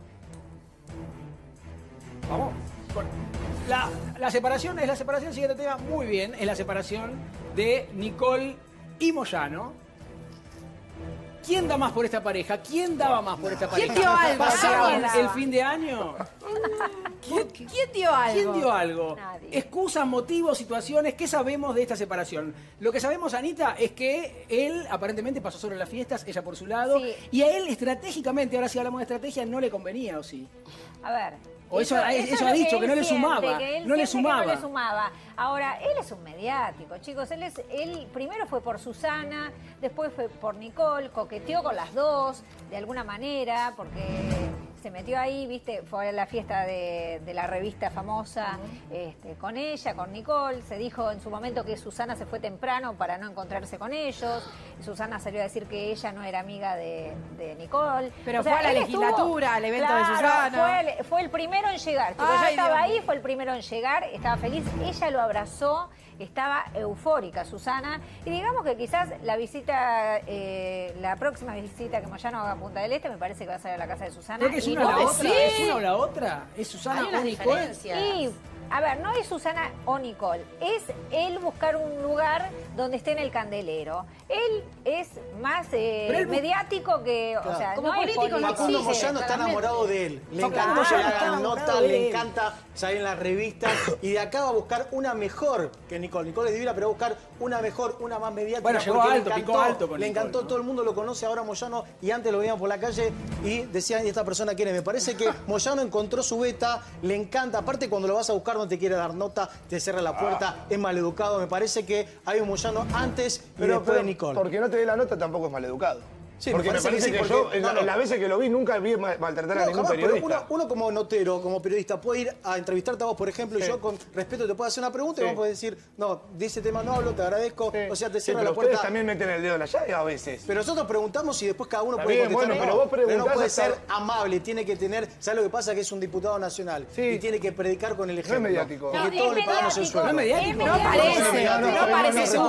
Vamos. La separación, siguiente tema, muy bien. Es la separación de Nicole y Moyano. ¿Quién da más por esta pareja? ¿Quién daba más por esta pareja? ¿Quién dio algo? ¿Pasaban el fin de año? ¿Quién dio algo? ¿Quién dio algo? Nadie. Excusas, motivos, situaciones. ¿Qué sabemos de esta separación? Lo que sabemos, Anita, es que él aparentemente pasó sobre las fiestas, ella por su lado. Sí. Y a él estratégicamente, ahora si hablamos de estrategia, no le convenía, ¿o sí? A ver. O eso ha es dicho, lo que no le él sumaba. siente, que él No le siente que sumaba. no le sumaba. Ahora, él es un mediático, chicos. Él primero fue por Susana, después fue por Nicole, coqueteó con las dos, de alguna manera, porque se metió ahí, viste, fue a la fiesta de la revista famosa con ella, con Nicole. Se dijo en su momento que Susana se fue temprano para no encontrarse con ellos. Susana salió a decir que ella no era amiga de Nicole. Pero fue a la legislatura, al evento de Susana. Fue el primero en llegar. Chicos, yo estaba ahí, fue el primero en llegar, estaba feliz. Ella lo abrazó, estaba eufórica, Susana. Y digamos que quizás la visita, la próxima visita que Moyano haga a Punta del Este, me parece que va a ser a la casa de Susana. Creo que es una o la otra. ¿Es una o la otra? ¿Es Susana o Nicole? Y, a ver, no es Susana o Nicole, es él buscar un lugar donde esté en el candelero. Él es más mediático que, o sea, como no político. es político. Facundo Moyano está enamorado de él. Le encanta que le hagan nota, le encanta salir en las revistas. Y de acá va a buscar una mejor que Nicole. Nicole es divina, pero va a buscar una mejor, una más mediática. Bueno, llegó porque alto, picó alto con le Nicole, encantó, ¿no? todo el mundo lo conoce ahora Moyano y antes lo veíamos por la calle y decían, ¿y esta persona quién es? Me parece que Moyano encontró su beta, le encanta. Aparte, cuando lo vas a buscar no te quiere dar nota, te cierra la puerta, es maleducado. Me parece que hay un Moyano antes y después de Nicole. Porque no te dé la nota tampoco es maleducado. Sí, porque me parece que, sí, yo, porque, las veces que lo vi, nunca vi maltratar a ningún jamás, periodista. Pero uno como notero, como periodista, puede ir a entrevistarte a vos, por ejemplo, y yo con respeto te puedo hacer una pregunta y vos podés decir, no, de ese tema no hablo, te agradezco, o sea, te cierra la puerta. Ustedes también meten el dedo en la llaga a veces. Pero nosotros preguntamos y después cada uno Está puede bien, contestar. bueno, pero vos preguntás no puede hasta- ser amable, tiene que tener, ¿sabes lo que pasa? Que es un diputado nacional y tiene que predicar con el ejemplo. No es mediático. Porque No, todos es le pagamos el mediático. sueldo. No es mediático. No parece.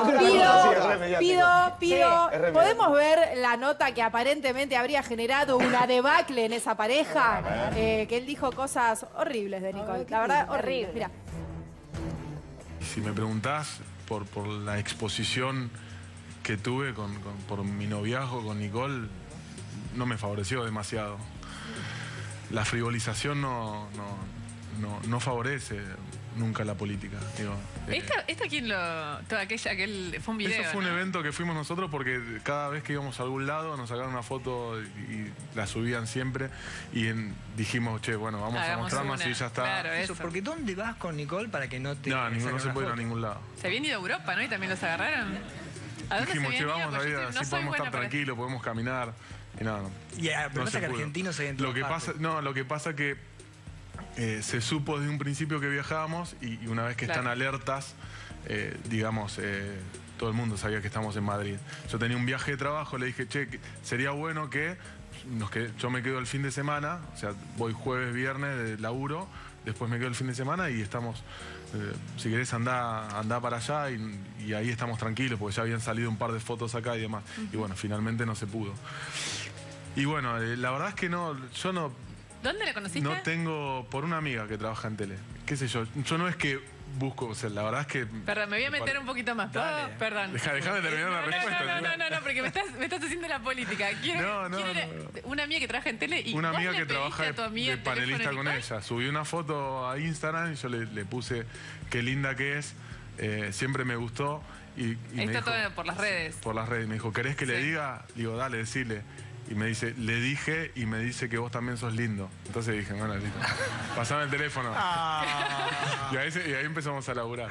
Es ¿Podemos ver la nota que aparentemente habría generado una debacle en esa pareja? Que él dijo cosas horribles de Nicole. La verdad, horrible. Mira. Si me preguntás por la exposición que tuve por mi noviazgo con Nicole, no me favoreció demasiado. La frivolización no favorece nunca la política. Digo, ¿Esto quién lo...? Toda aquella que él... Fue un video, eso fue un ¿no? evento que fuimos nosotros porque cada vez que íbamos a algún lado nos sacaron una foto y la subían siempre y dijimos, che, bueno, vamos a Hagamos mostrarnos una. y ya está. Claro, eso. Porque ¿dónde vas con Nicole para que no te... No, no saquen se una puede ir a foto? ningún lado. Se habían ido a Europa, ¿no? Y también los agarraron. ¿A dónde Dijimos, se che, habían ido? vamos a Pues ir, yo así no soy podemos buena estar para... tranquilos, podemos caminar. Y nada, no. Pero pasa que argentinos se ven Lo que pasa que se supo desde un principio que viajábamos y una vez que están alertas, digamos, todo el mundo sabía que estamos en Madrid. Yo tenía un viaje de trabajo, le dije, che, sería bueno que yo me quedo el fin de semana, o sea, voy jueves, viernes de laburo, después me quedo el fin de semana y estamos, si querés andá para allá y ahí estamos tranquilos, porque ya habían salido un par de fotos acá y demás. Y bueno, finalmente no se pudo. Y bueno, la verdad es que yo no... ¿Dónde la conociste? No tengo, por una amiga que trabaja en tele. Qué sé yo no es que busco, o sea, la verdad es que... Perdón, me voy a meter un poquito más. Dale. Perdón. Déjame terminar la respuesta. No, porque me estás haciendo la política. Quiero una amiga que trabaja en tele y una vos amiga le que trabaja pediste a tu amiga de el teléfono panelista de con Nicole. ella. Subí una foto a Instagram y yo le puse qué linda que es. Siempre me gustó. Y me Está dijo, todo por las redes. por las redes. Me dijo, ¿querés que le diga? Digo, dale, decile. Y me dice, le dije y me dice que vos también sos lindo. Entonces dije, bueno, listo. Pasame el teléfono. Y ahí empezamos a laburar.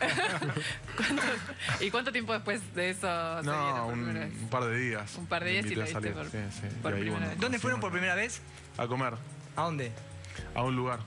¿Y cuánto tiempo después de eso? No, un par de días. Un par de días y le diste por primera vez. ¿Dónde fueron por primera vez? A comer. ¿A dónde? A un lugar.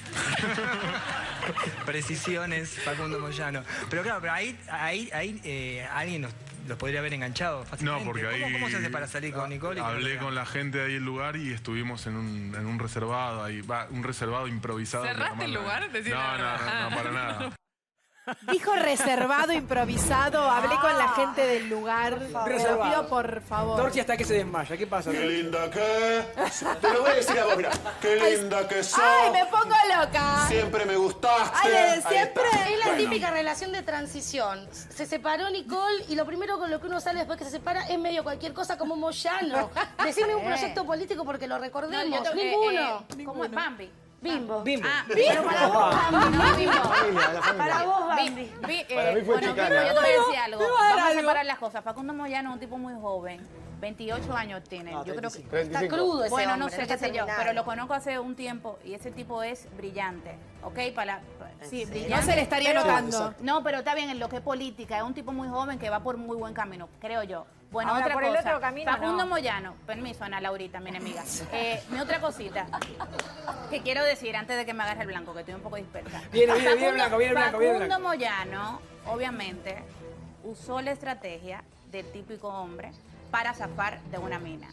Precisiones, Facundo Moyano. Pero claro, pero ahí alguien los podría haber enganchado fácilmente. No, porque ahí... ¿Cómo se hace para salir con Nicole? Hablé con la gente de ahí el lugar y estuvimos en un reservado ahí, un reservado improvisado. ¿Cerraste el lugar? No, para nada. Dijo reservado, improvisado, hablé con la gente del lugar. Reservado. Te pido, por favor. Torchi hasta que se desmaya. ¿Qué pasa? Qué linda que... Te lo voy a decir a vos, mira. Qué linda que sos. ¡Ay, me pongo loca! Siempre me gustaste. Ay, siempre. Es la típica relación de transición. Se separó Nicole y lo primero con lo que uno sale después que se separa es medio cualquier cosa como Moyano. Decime un proyecto político porque lo recordemos. Ninguno. ¿Cómo es Bambi? Bimbo. Bimbo. Ah, pero para vos, Bambi, no Bimbo. Para vos, Bambi. Para mí fue Bueno, chicana. Bimbo, yo te voy a decir algo. me va a dar Vamos a algo. separar las cosas. Facundo Moyano es un tipo muy joven. 28 años tiene. Yo creo que... 35. Está crudo ese Bueno, no hombre, sé hay qué que sé yo, terminar. pero lo conozco hace un tiempo y ese tipo es brillante, ¿ok? Sí, brillante. No se le estaría pero- notando. No, pero está bien en lo que es política. Es un tipo muy joven que va por muy buen camino, creo yo. Bueno, Ahora, otra por cosa. el otro camino, Facundo no. Moyano. Permiso, Ana Laurita, mi enemiga. Mi otra cosita que quiero decir antes de que me agarre el blanco, que estoy un poco dispersa. Viene blanco, viene blanco. Facundo Moyano, obviamente, usó la estrategia del típico hombre para zafar de una mina.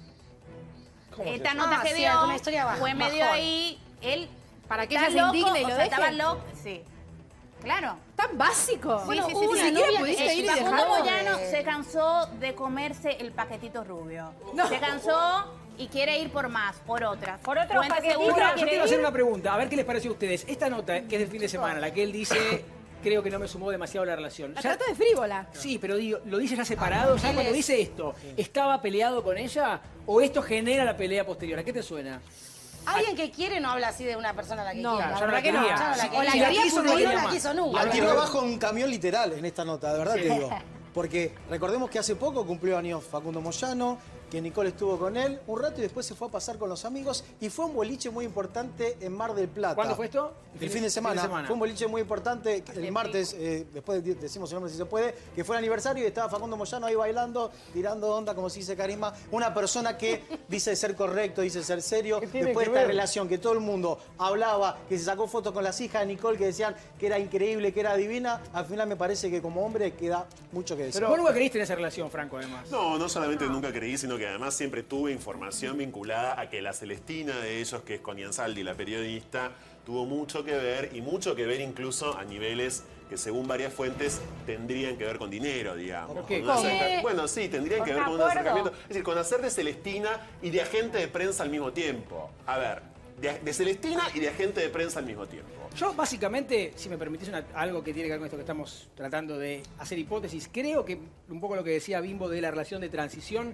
Esta nota que dio cierto, una historia fue medio bajón. ahí, él Para que está ella se loco, indigne y o lo sea, deje. estaba loco, sí. Claro. Tan básico. Bueno, Ni una siquiera novia pudiste que- ir y Facundo dejarlo. Moyano se cansó de comerse el paquetito rubio. Se cansó y quiere ir por más, por otras. Por otros Fuente paquetitos. segura. Yo quiero hacer una pregunta, a ver qué les pareció a ustedes. Esta nota, que es del fin de semana, la que él dice, creo que no me sumó demasiado a la relación. La Ya- trata de frívola. Sí, pero digo, lo dice ya separado. ¿Ya cuando dice esto, estaba peleado con ella o esto genera la pelea posterior? ¿A qué te suena? Alguien que quiere no habla así de una persona a la que No, quiere. la ya no verdad la que no. quería. Ya no la Sí, quería. o la Si la quería, quiso, no la no quería la más. quiso nunca. La tiró abajo en un camión literal en esta nota, de verdad te digo. Porque recordemos que hace poco cumplió años Facundo Moyano, que Nicole estuvo con él un rato y después se fue a pasar con los amigos y fue un boliche muy importante en Mar del Plata. ¿Cuándo fue esto? El fin de semana. Fue un boliche muy importante el martes, después decimos su nombre si se puede, que fue el aniversario y estaba Facundo Moyano ahí bailando, tirando onda, como se dice Carisma. Una persona que dice ser correcto, dice ser serio. tiene Después que de esta ver? relación que todo el mundo hablaba, que se sacó fotos con las hijas de Nicole que decían que era increíble, que era divina, al final me parece que como hombre queda mucho que decir. Pero vos nunca creíste en esa relación, Franco, además. No, no solamente nunca creí, sino que además siempre tuve información vinculada a que la Celestina de ellos, que es Connie Ansaldi, la periodista, tuvo mucho que ver y mucho que ver incluso a niveles que según varias fuentes tendrían que ver con dinero, digamos. ¿Por qué? Con un ¿Cómo? bueno, sí, tendrían que ver con un acercamiento. Es decir, con hacer de Celestina y de agente de prensa al mismo tiempo. A ver, de Celestina y de agente de prensa al mismo tiempo. Yo básicamente, si me permitís algo que tiene que ver con esto que estamos tratando de hacer hipótesis, creo que un poco lo que decía Bimbo de la relación de transición,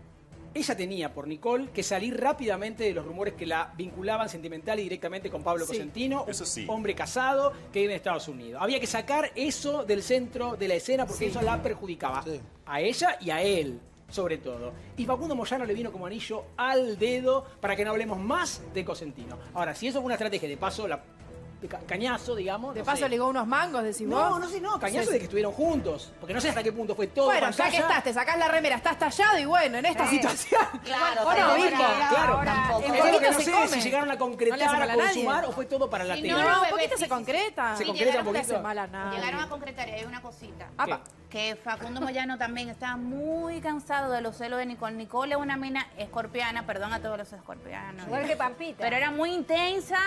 ella tenía por Nicole que salir rápidamente de los rumores que la vinculaban sentimental y directamente con Pablo Cosentino, eso sí. un hombre casado que vive en Estados Unidos. Había que sacar eso del centro de la escena porque eso la perjudicaba a ella y a él, sobre todo. Y Facundo Moyano le vino como anillo al dedo para que no hablemos más de Cosentino. Ahora, si eso fue una estrategia, de paso, cañazo, digamos. De no paso sé. ligó unos mangos, decís vos. No, cañazo de que estuvieron juntos. Porque no sé hasta qué punto fue todo Bueno, ya pantalla. que estás, te sacás la remera, estás tallado y bueno, en esta situación. Claro, ¿O no, Bimbo? Claro, tampoco. Es El lo que poquito no se sé come. si llegaron a No le concretar, hace mal a a nadie. consumar o fue todo para la Sí, tele. No, No, un bebé, poquito sí, se sí. concreta. Se Sí, concreta un llegaron- No le hace poquito. mal a nadie. Llegaron a concretar y hay una cosita. Apa. Que Facundo Moyano también estaba muy cansado de los celos de Nicole. Nicole es una mina escorpiana, perdón a todos los escorpianos. Igual que Pampita. Pero era muy intensa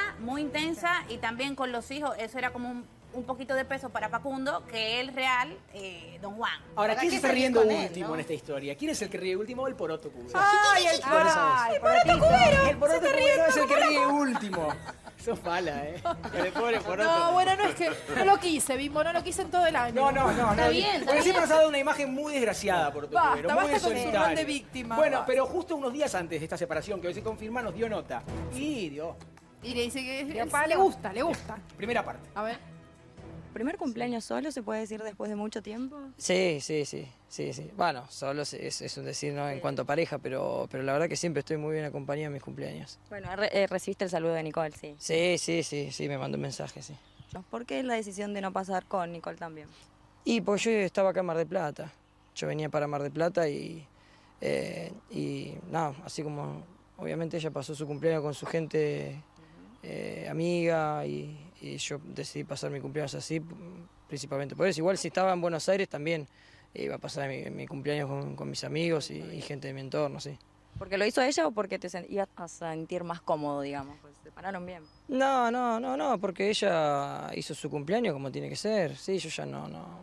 y también con los hijos. Eso era como un poquito de peso para Facundo, que el real, Don Juan. Ahora, ¿Para ¿quién qué se está salir riendo con él, último no? en esta historia? ¿Quién es el que ríe último o el poroto cubero? ¡Ay, el poroto cubero! El poroto Se te ríe cubero es el que todo. ríe último. Sos mala, El pobre poroto. No, bueno, no es que no lo quise, Bimbo, no lo quise en todo el año. No. Está bien, está Porque siempre bien. nos ha dado una imagen muy desgraciada por Basta, Cubero, muy basta con su solitario. rol de víctima. Bueno, Basta. pero justo unos días antes de esta separación, que hoy se confirma, nos dio nota. Y dio. Y le dice que ¿Dio le palo? gusta. Primera parte. A ver. ¿Primer cumpleaños solo se puede decir después de mucho tiempo? Sí. Sí, sí. Bueno, solo es un decir, ¿no? En cuanto a pareja, pero la verdad que siempre estoy muy bien acompañado en mis cumpleaños. Bueno, recibiste el saludo de Nicole, sí. Sí, me mandó un mensaje, sí. ¿Por qué la decisión de no pasar con Nicole también? Y pues yo estaba acá en Mar del Plata. Yo venía para Mar del Plata y nada, así como obviamente ella pasó su cumpleaños con su gente amiga y yo decidí pasar mi cumpleaños así, principalmente por eso. Igual si estaba en Buenos Aires también iba a pasar mi cumpleaños con mis amigos y gente de mi entorno, sí. ¿Porque lo hizo ella o porque te ibas a sentir más cómodo, digamos? Pues se pararon bien. No, porque ella hizo su cumpleaños como tiene que ser. Sí, yo ya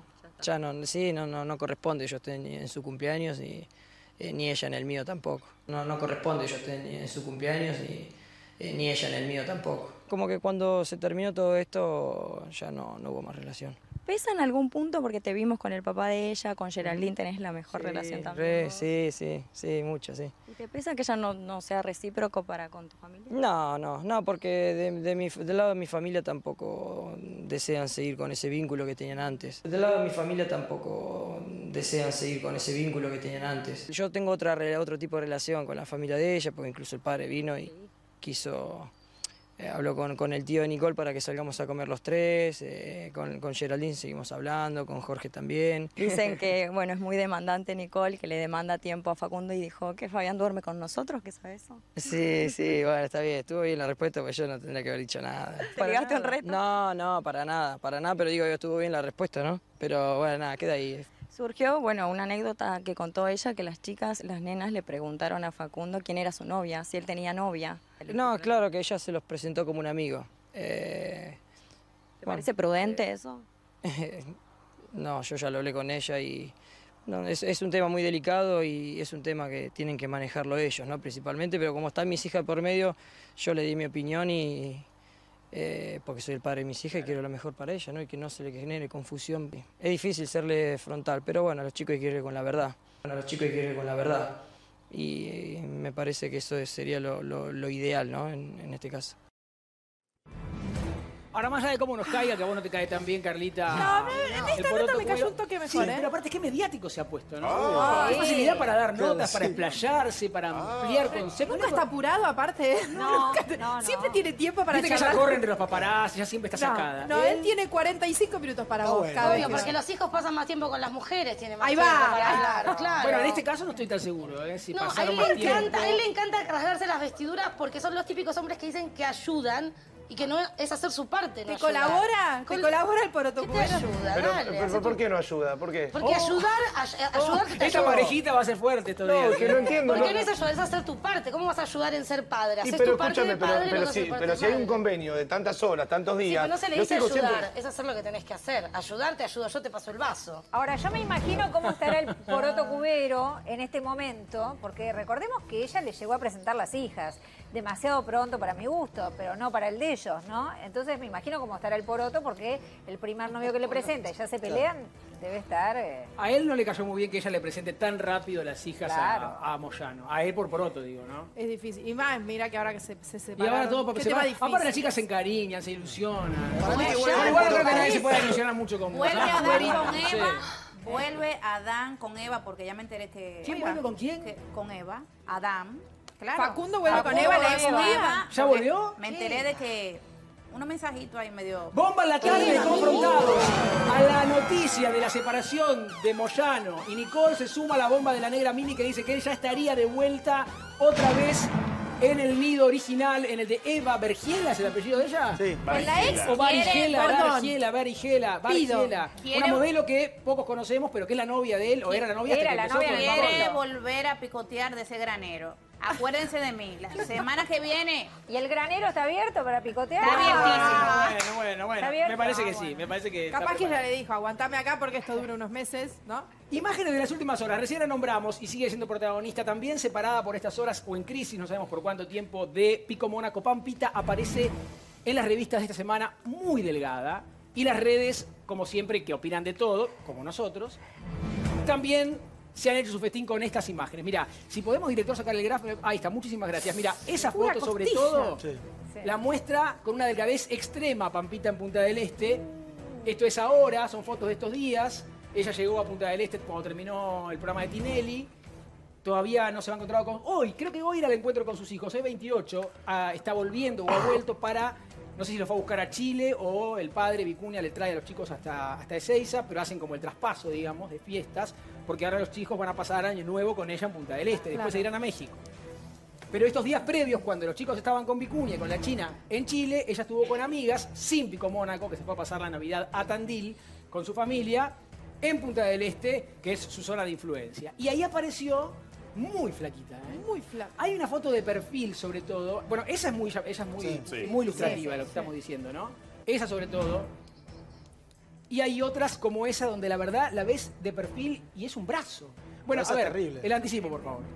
no corresponde yo esté en su cumpleaños ni ella en el mío tampoco. No corresponde yo esté en su cumpleaños ni ella en el mío tampoco. Como que cuando se terminó todo esto ya no hubo más relación. ¿Pesa en algún punto porque te vimos con el papá de ella, con Geraldine tenés la mejor relación también? Sí, mucho, sí. ¿Y te pesa que ella no sea recíproco para con tu familia? No, porque del lado de mi familia tampoco desean seguir con ese vínculo que tenían antes. Del lado de mi familia tampoco desean seguir con ese vínculo que tenían antes. Yo tengo otro tipo de relación con la familia de ella, porque incluso el padre vino y quiso... habló con el tío de Nicole para que salgamos a comer los tres, con Geraldine seguimos hablando, con Jorge también. Dicen que, bueno, es muy demandante Nicole, que le demanda tiempo a Facundo y dijo que Fabián duerme con nosotros, ¿qué sabe eso? Sí, bueno, está bien, estuvo bien la respuesta porque yo no tendría que haber dicho nada. ¿Te ligaste un reto? No, para nada, pero digo, estuvo bien la respuesta, ¿no? Pero bueno, nada, queda ahí. Surgió, bueno, una anécdota que contó ella, que las nenas le preguntaron a Facundo quién era su novia, si él tenía novia. No, claro que ella se los presentó como un amigo. ¿Te parece prudente eso? No, yo ya lo hablé con ella y no, es un tema muy delicado y es un tema que tienen que manejarlo ellos, ¿no? Principalmente, pero como están mis hijas por medio, yo le di mi opinión y... porque soy el padre de mis hijas y quiero lo mejor para ella, ¿no? Y que no se le genere confusión. Es difícil serle frontal, pero bueno, a los chicos hay que ir con la verdad. Y me parece que eso sería lo ideal, ¿no? En este caso. Ahora, más allá de cómo nos caiga, que a vos no te cae tan bien, Carlita. No, en esta nota me cayó un toque mejor, sí, pero aparte, qué mediático se ha puesto, ¿no? Qué facilidad para dar notas, para explayarse, para ampliar conceptos. Nunca está apurado, aparte. No. Siempre tiene tiempo para Viste que ella corre entre los paparazzi, ya siempre está sacada. No, él tiene 45 minutos para vos. Cada Obvio, porque los hijos pasan más tiempo con las mujeres, tiene más Ahí tiempo va. para hablar, claro. Bueno, en este caso no estoy tan seguro, si No, a pasaron él más le tiempo. encanta, a él le encanta rasgarse las vestiduras porque son los típicos hombres que dicen que ayudan y que no es hacer su parte, ¿no? ¿Te colabora? ¿Te colabora el poroto? ¿Qué te ayuda? Pero ¿por qué no ayuda? ¿Por qué? Porque ayudar te Esta ayuda. parejita va a ser fuerte estos días. que no entiendo. Porque no es ayudar, es hacer tu parte. ¿Cómo vas a ayudar en ser padre? Haces pero tu parte de escúchame, padre, pero no haces tu parte si de hay un madre. convenio de tantas horas, tantos Sí, días... pero no se le los dice hijos ayudar, siempre- es hacer lo que tenés que hacer. Ayudar, te ayudo yo, te paso el vaso. Ahora, yo me imagino cómo estará el poroto cubero en este momento, porque recordemos que ella le llegó a presentar las hijas. Demasiado pronto para mi gusto, pero no para el de ellos, ¿no? Entonces me imagino cómo estará el poroto, porque el primer novio que le presenta y ya se pelean, debe estar... A él no le cayó muy bien que ella le presente tan rápido las hijas Claro. a Moyano. A él por poroto, digo, ¿no? Es difícil. Y más, mira que ahora que se Y separaron. ahora todo porque ¿Qué se tema va. difícil? Aparte las chicas se encariñan, se ilusionan. Para mí que Bueno, vuelve igual no creo que otra nadie se vez. pueda ilusionar mucho con Vuelve Moyano. Adán con Sí. Eva. Vuelve Adán con Eva, porque ya me enteré que... ¿Quién vuelve con quién? Con Eva. Adán. Claro. Facundo vuelve con Eva, vuelve la con ex Eva. ¿Ya volvió? Me enteré de que unos mensajitos ahí medio... Bomba en la tarde, confrontados a la noticia de la separación de Moyano y Nicole. Se suma la bomba de la negra Mini que dice que él ya estaría de vuelta otra vez en el nido original, en el de Eva Bergiela, ¿es el apellido de ella? Sí. Con la ex O Barigela, perdón. Barigela. Quiere- Una modelo que pocos conocemos, pero que es la novia de él, o era la novia hasta Era que la empezó novia con de el él. Quiere Marrón. volver a picotear de ese granero. Acuérdense de mí. La semana que viene... ¿Y el granero está abierto para picotear? Está abiertísimo. Bueno. ¿Está abierto? Me parece que sí, me parece que... está Capaz que ya preparado. le dijo, aguantame acá porque esto dura unos meses, ¿no? Imágenes de las últimas horas. Recién la nombramos y sigue siendo protagonista también, separada por estas horas o en crisis, no sabemos por cuánto tiempo, de Pico Mónaco. Pampita aparece en las revistas de esta semana muy delgada y las redes, como siempre, que opinan de todo, como nosotros, también se han hecho su festín con estas imágenes. Mira, si podemos, director, sacar el gráfico. Ahí está, muchísimas gracias. Mira, esa Pura foto sobre costilla. todo Sí. la muestra con una delgadez extrema Pampita en Punta del Este. Esto es ahora, son fotos de estos días. Ella llegó a Punta del Este cuando terminó el programa de Tinelli. Todavía no se ha encontrado con... Hoy, creo que hoy era el encuentro con sus hijos. Hoy 28, está volviendo o ha vuelto para... No sé si los fue a buscar a Chile o el padre Vicuña le trae a los chicos hasta Ezeiza, pero hacen como el traspaso, digamos, de fiestas, porque ahora los chicos van a pasar Año Nuevo con ella en Punta del Este. Después se irán a México. Pero estos días previos, cuando los chicos estaban con Vicuña y con la China en Chile, ella estuvo con amigas, sin Pico Mónaco, que se fue a pasar la Navidad a Tandil con su familia, en Punta del Este, que es su zona de influencia. Y ahí apareció muy flaquita, ¿eh? Muy flaca. Hay una foto de perfil, sobre todo. Bueno, esa es muy muy ilustrativa, lo que estamos diciendo, ¿no? Esa sobre todo. Y hay otras como esa donde la verdad la ves de perfil y es un brazo. Bueno, a ver, terrible. El anticipo, por favor.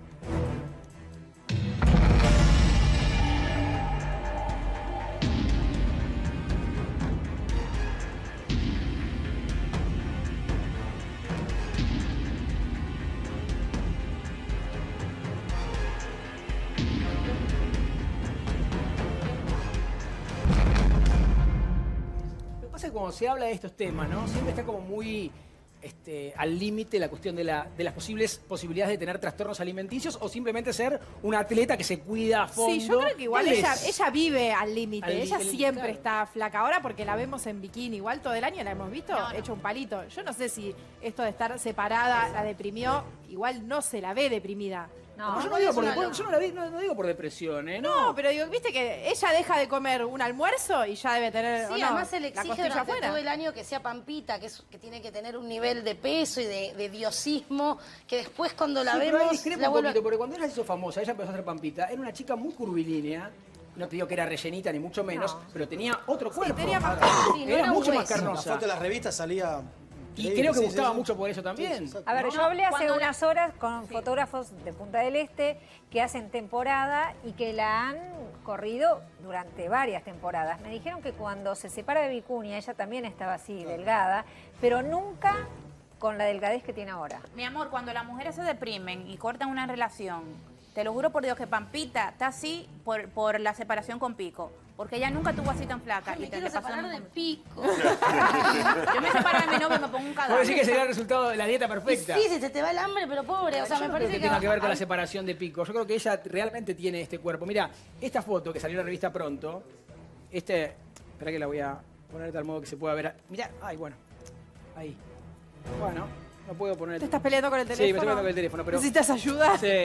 Cuando se habla de estos temas, ¿no? Siempre está como muy al límite la cuestión de las posibilidades de tener trastornos alimenticios o simplemente ser una atleta que se cuida a fondo. Sí, yo creo que igual ella vive al Al límite. Ella límite, siempre claro. está flaca. Ahora porque la vemos en bikini, igual todo el año la hemos visto hecho un palito. Yo no sé si esto de estar separada la deprimió, igual no se la ve deprimida. Yo no digo no digo por depresión, ¿eh? No, pero digo, viste que ella deja de comer un almuerzo y ya debe tener Sí, ¿o no? además se le la exige costilla durante afuera. todo el año que sea Pampita, que tiene que tener un nivel de peso y de diosismo, que después cuando la Sí, pero ahí vemos... discrepo la un vuelve- poquito, porque cuando ella se hizo famosa, ella empezó a hacer Pampita, era una chica muy curvilínea. No te digo que era rellenita ni mucho menos, pero tenía otro cuerpo. tenía más Sí, no era era un mucho más hueso. carnosa. La foto de las revistas salía... Y creo que gustaba mucho por eso también. A ver, yo hablé hace unas horas con fotógrafos de Punta del Este que hacen temporada y que la han corrido durante varias temporadas. Me dijeron que cuando se separa de Vicuña, ella también estaba así, delgada, pero nunca con la delgadez que tiene ahora. Mi amor, cuando las mujeres se deprimen y cortan una relación, te lo juro por Dios que Pampita está así por la separación con Pico. Porque ella nunca tuvo así tan flaca. Me quiero separar de Pico. Yo me separo de mi novio y me pongo un cadáver. Puedo decir que sería el resultado de la dieta perfecta. Sí, se te va el hambre, pero pobre. O sea, Yo me no creo parece que que... tenga que ver con la separación de Pico. Yo creo que ella realmente tiene este cuerpo. Mira, esta foto que salió en la revista Pronto, espera que la voy a poner de tal modo que se pueda ver. Mirá, ay, bueno, ahí. Bueno, no puedo poner... ¿Te estás peleando con el teléfono? Sí, me estoy peleando con el teléfono, pero... ¿Necesitas ayuda? Sí,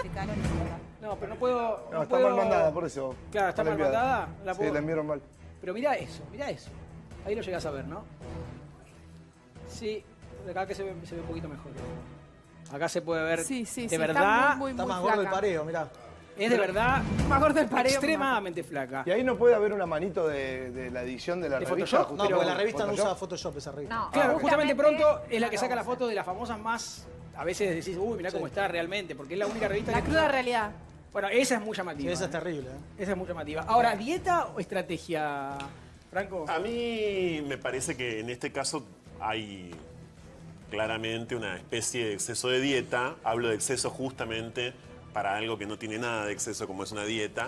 no, pero no puedo... No, está puedo- mal mandada, por eso. Claro, está mal enviada. mandada. Sí, la enviaron mal. Pero mirá eso. Ahí lo llegás a ver, ¿no? Sí, acá que se ve un poquito mejor. Acá se puede ver Sí, sí, de sí, verdad. está muy Está más gordo el pareo, mirá. Es de verdad Más gordo el pareo. extremadamente flaca. Y ahí no puede haber una manito de la edición de la ¿De revista. Photoshop? No, Pero porque la revista no usa Photoshop, esa revista. No, Claro, justamente Pronto es la que no saca lo la foto de las famosas más... A veces decís, uy, mirá cómo está realmente, porque es la única revista La que... cruda realidad. Bueno, esa es muy llamativa. Sí, esa es ¿eh? terrible. Esa es muy llamativa. Ahora, ¿dieta o estrategia, Franco? A mí me parece que en este caso hay claramente una especie de exceso de dieta. Hablo de exceso justamente para algo que no tiene nada de exceso como es una dieta.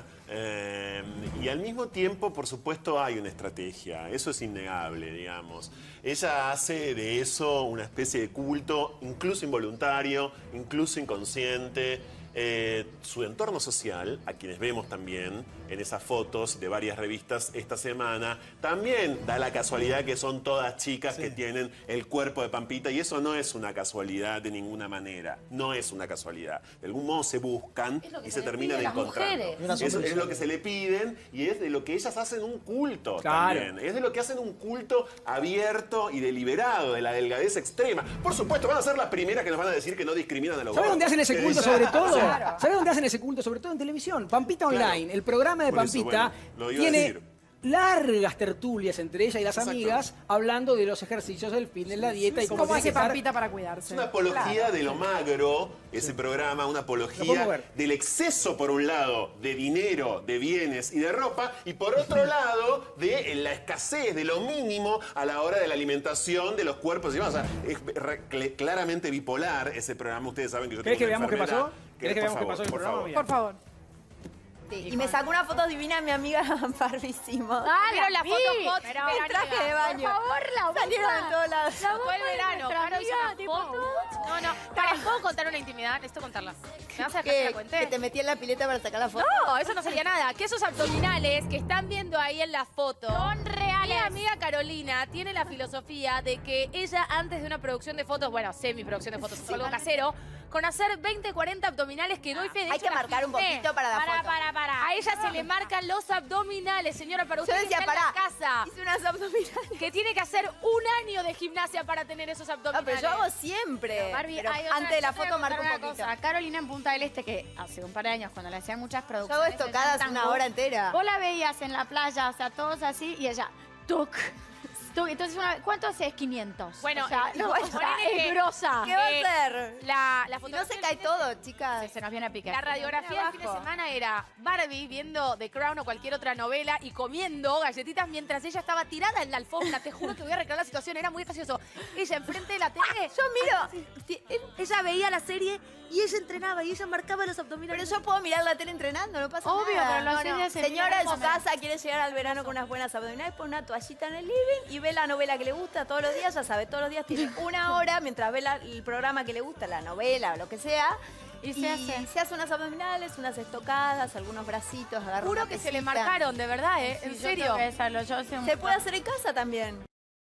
Y al mismo tiempo, por supuesto, hay una estrategia. Eso es innegable, digamos. Ella hace de eso una especie de culto, incluso involuntario, incluso inconsciente. Su entorno social, a quienes vemos también en esas fotos de varias revistas esta semana, también da la casualidad que son todas chicas que tienen el cuerpo de Pampita, y eso no es una casualidad de ninguna manera, no es una casualidad. De algún modo se buscan y se terminan encontrando. Eso es lo que se le piden y es de lo que ellas hacen un culto también. Es de lo que hacen un culto abierto y deliberado de la delgadez extrema. Por supuesto, van a ser las primeras que nos van a decir que no discriminan a los ¿Sabes gordos. dónde hacen ese Que culto dicen, sobre todo? Claro. ¿Sabes dónde hacen ese culto? Sobre todo en televisión. Pampita Online, el programa de Por eso, Pampita, bueno, lo iba a tiene decir. largas tertulias entre ella y las Exacto. amigas hablando de los ejercicios, del fitness, la dieta y cómo ¿Cómo tiene hace que estar. Pampita para cuidarse? Es una apología Claro. de lo magro, ese programa, una Lo podemos apología ver. del exceso, por un lado, de dinero, de bienes y de ropa, y por otro lado, de la escasez, de lo mínimo a la hora de la alimentación de los cuerpos y demás. O sea, es claramente bipolar ese programa. Ustedes saben que yo ¿Querés tengo que una veamos qué enfermedad. pasó? ¿Querés que veamos qué pasó en el por programa? favor. Mira. Por favor. Sí, y me sacó una foto divina mi amiga Barbísimo. Ah, pero la foto hot. Pero el traje de baño. Por favor, la salieron en todos lados. Todo el verano. Claro, no, para, ¿puedo contar una intimidad? Necesito contarla. ¿Me vas a dejar que la cuente? Que te metí en la pileta para sacar la foto. No, eso no sería nada. Que esos abdominales que están viendo ahí en la foto son reales. Mi amiga Carolina tiene la filosofía de que ella, antes de una producción de fotos, bueno, semi-producción de fotos, es algo casero, con hacer 20, 40 abdominales que doy fe de hay que marcar un poquito para la foto. A ella se le marcan los abdominales, señora, para usted. Yo decía, que está en pará, la casa. hice unas abdominales. Que tiene que hacer un año de gimnasia para tener esos abdominales. No, pero yo hago siempre. Barbie, pero hay otra- antes de la yo te voy foto a contar marco un una poquito. cosa. Carolina en Punta del Este, que hace un par de años, cuando le hacían muchas Yo producciones... hago estocadas en una tango, hora entera. Vos la veías en la playa, o sea, todos así, y ella... ¡Tuc! ¡Tuc! Entonces, ¿cuánto haces? 500. Bueno, O sea, no, ponele que- es grosa. ¿Qué va a hacer? La Si no fotografía se cae todo, chicas. se nos viene a picar. La radiografía del fin de semana era Barbie viendo The Crown o cualquier otra novela y comiendo galletitas mientras ella estaba tirada en la alfombra. Te juro que voy a recrear la situación, era muy gracioso. Ella enfrente de la tele. Yo miro, ella veía la serie y ella entrenaba y ella marcaba los abdominales. Pero yo puedo mirar la tele entrenando, no pasa Obvio, nada. pero la serie se Señora mira en su hermosa. casa quiere llegar al verano con unas buenas abdominales, pone una toallita en el living y ve la novela que le gusta todos los días, ya sabe, todos los días tiene una hora mientras ve el programa que le gusta, la novela o lo que sea. Y se hace unas abdominales, unas estocadas, algunos bracitos, agarra Juro una que se le pesita. marcaron, de verdad, ¿eh? En serio. Se puede hacer en casa también.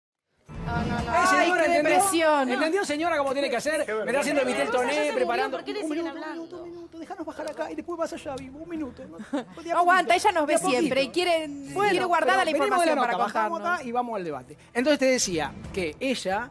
Ay, señora, qué ¿entendió? depresión. ¿Entendió, señora, cómo tiene que hacer? Me está haciendo Vitel Toné, preparando. ¿Por qué le Un siguen minuto, hablando? un minuto, déjanos bajar acá y después vas allá, vivo. Un minuto. No aguanta, ella nos ve siempre y quiere guardada la información para bajamos contarnos. acá y vamos al debate. Entonces te decía que ella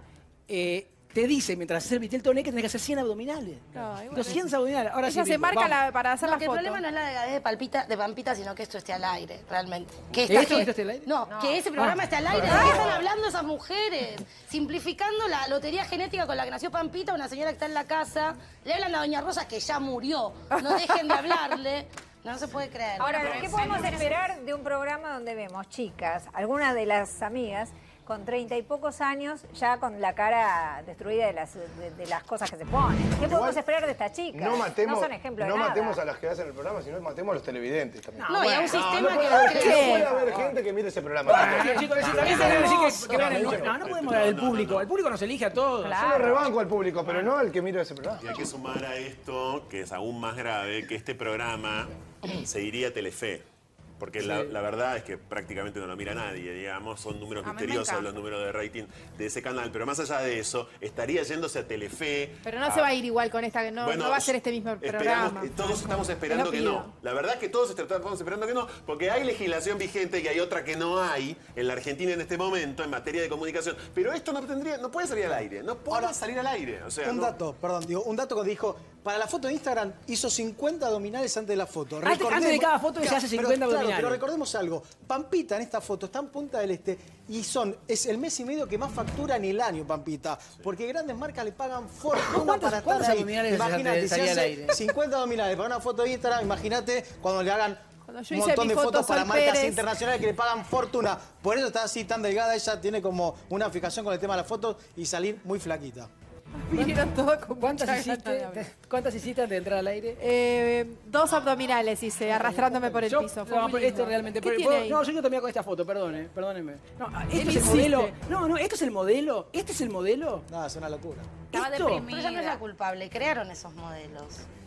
te dice, mientras haces Vitel Toné, que tenés que hacer 100 abdominales. Ay, bueno. 200 abdominales. Ahora Ella sí, se Vico, marca vamos. para hacer la Que el foto. problema no es la delgadez de Pampita, sino que esto esté al aire, realmente. Que ¿Que esto esté al aire? No, que ese programa esté al aire. ¿De qué están hablando esas mujeres? Simplificando la lotería genética con la que nació Pampita, una señora que está en la casa. Le hablan a Doña Rosa, que ya murió. No dejen de hablarle. No se puede creer. Ahora, ¿qué podemos esperar de un programa donde vemos chicas, algunas de las amigas, con 30 y pocos años, ya con la cara destruida de las cosas que se ponen? ¿Qué podemos esperar de estas chicas? No matemos, no son ejemplos no de nada. matemos a las que hacen el programa, sino matemos a los televidentes también. No, y a un sistema no que puede haber, no no puede haber gente que mire ese programa. Chicos, también se debe decir que vean el no podemos hablar del público. El público nos elige a todos. Yo lo rebanco al público, pero no al que mira ese programa. Y hay que sumar a esto, que es aún más grave, que este programa se iría a Telefe. Porque la verdad es que prácticamente no lo mira nadie, digamos, son números misteriosos los números de rating de ese canal. Pero más allá de eso, estaría yéndose a Telefe. Pero no se va a ir igual con esta, no va a ser este mismo programa. Todos estamos esperando que no. La verdad es que todos estamos esperando que no, porque hay legislación vigente y hay otra que no hay en la Argentina en este momento en materia de comunicación. Pero esto no puede salir al aire, no puede salir al aire. O sea, un dato que dijo, para la foto de Instagram hizo 50 abdominales antes de la foto. Antes de cada foto se hace 50 abdominales. Pero recordemos algo, Pampita en esta foto está en Punta del Este y es el mes y medio que más factura en el año, Pampita. Porque grandes marcas le pagan fortuna para estar ahí. Abdominales Imagínate, si salía al hace aire? 50 abdominales para una foto de Instagram, imagínate cuando le hagan Cuando yo un hice montón mi de foto fotos para Sol marcas Pérez. internacionales que le pagan fortuna. Por eso está así tan delgada, ella tiene como una fijación con el tema de las fotos y salir muy flaquita. Vinieron todos con ¿Cuántas mucha hiciste? gana de hablar. ¿Cuántas hiciste antes de entrar al aire? 2 abdominales hice, arrastrándome por el piso. Fue No, muy pero esto lindo. realmente. ¿Qué pero- tiene ahí? no, yo también con esta foto, perdónenme. No, ¿Qué ¿esto es el hiciste? modelo? No, esto es el modelo. ¿Este es el modelo? No, es una locura. Estaba ¿Esto? deprimida. Pero ella no es la culpable, crearon esos modelos.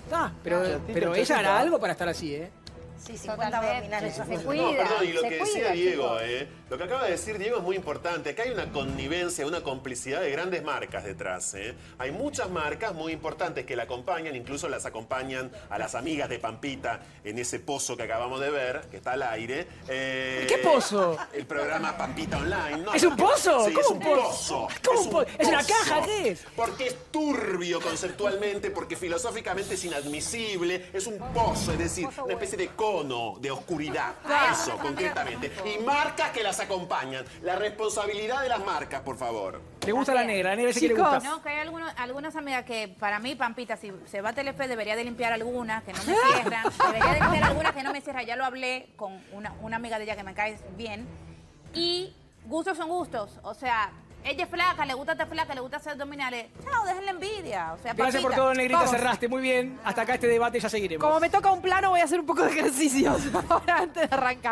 Pero ella hará algo para estar así, ¿eh? Sí, 50 abdominales. Se No, cuida, perdón, y lo se que cuida, decía Diego, chicos. lo que acaba de decir Diego es muy importante. Acá hay una connivencia, una complicidad de grandes marcas detrás. Hay muchas marcas muy importantes que la acompañan, incluso las acompañan a las amigas de Pampita en ese pozo que acabamos de ver, que está al aire. ¿Qué pozo? El programa Pampita Online. No, ¿Es un pozo? Sí, ¿Cómo es un un pozo? pozo. ¿Cómo un pozo? ¿Es una pozo. caja? ¿Qué es? Porque es turbio conceptualmente, porque filosóficamente es inadmisible. Es un pozo, es decir, una especie de cono de oscuridad. Eso, concretamente. Y marcas que las acompañan. La responsabilidad de las marcas, por favor. Le gusta la negra dice que le gusta. No, que hay algunas amigas que para mí, Pampita, si se va a Telefe, debería de limpiar algunas que no me cierran. Debería de limpiar algunas que no me cierran. Ya lo hablé con una amiga de ella que me cae bien. Y gustos son gustos. O sea, Ella es flaca, le gusta estar flaca, le gusta hacer abdominales. Chao, dejen la envidia. O sea, Gracias por papita. todo, Negrita, Vamos. cerraste muy bien. Hasta acá este debate, ya seguiremos. Como me toca un plano, voy a hacer un poco de ejercicios ahora antes de arrancar.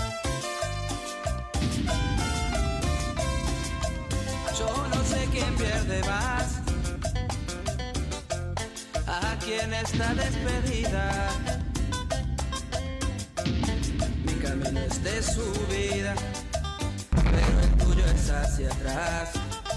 Yo no sé quién pierde más, a quién está despedida. Mi camino es de subida, pero el tuyo es hacia atrás.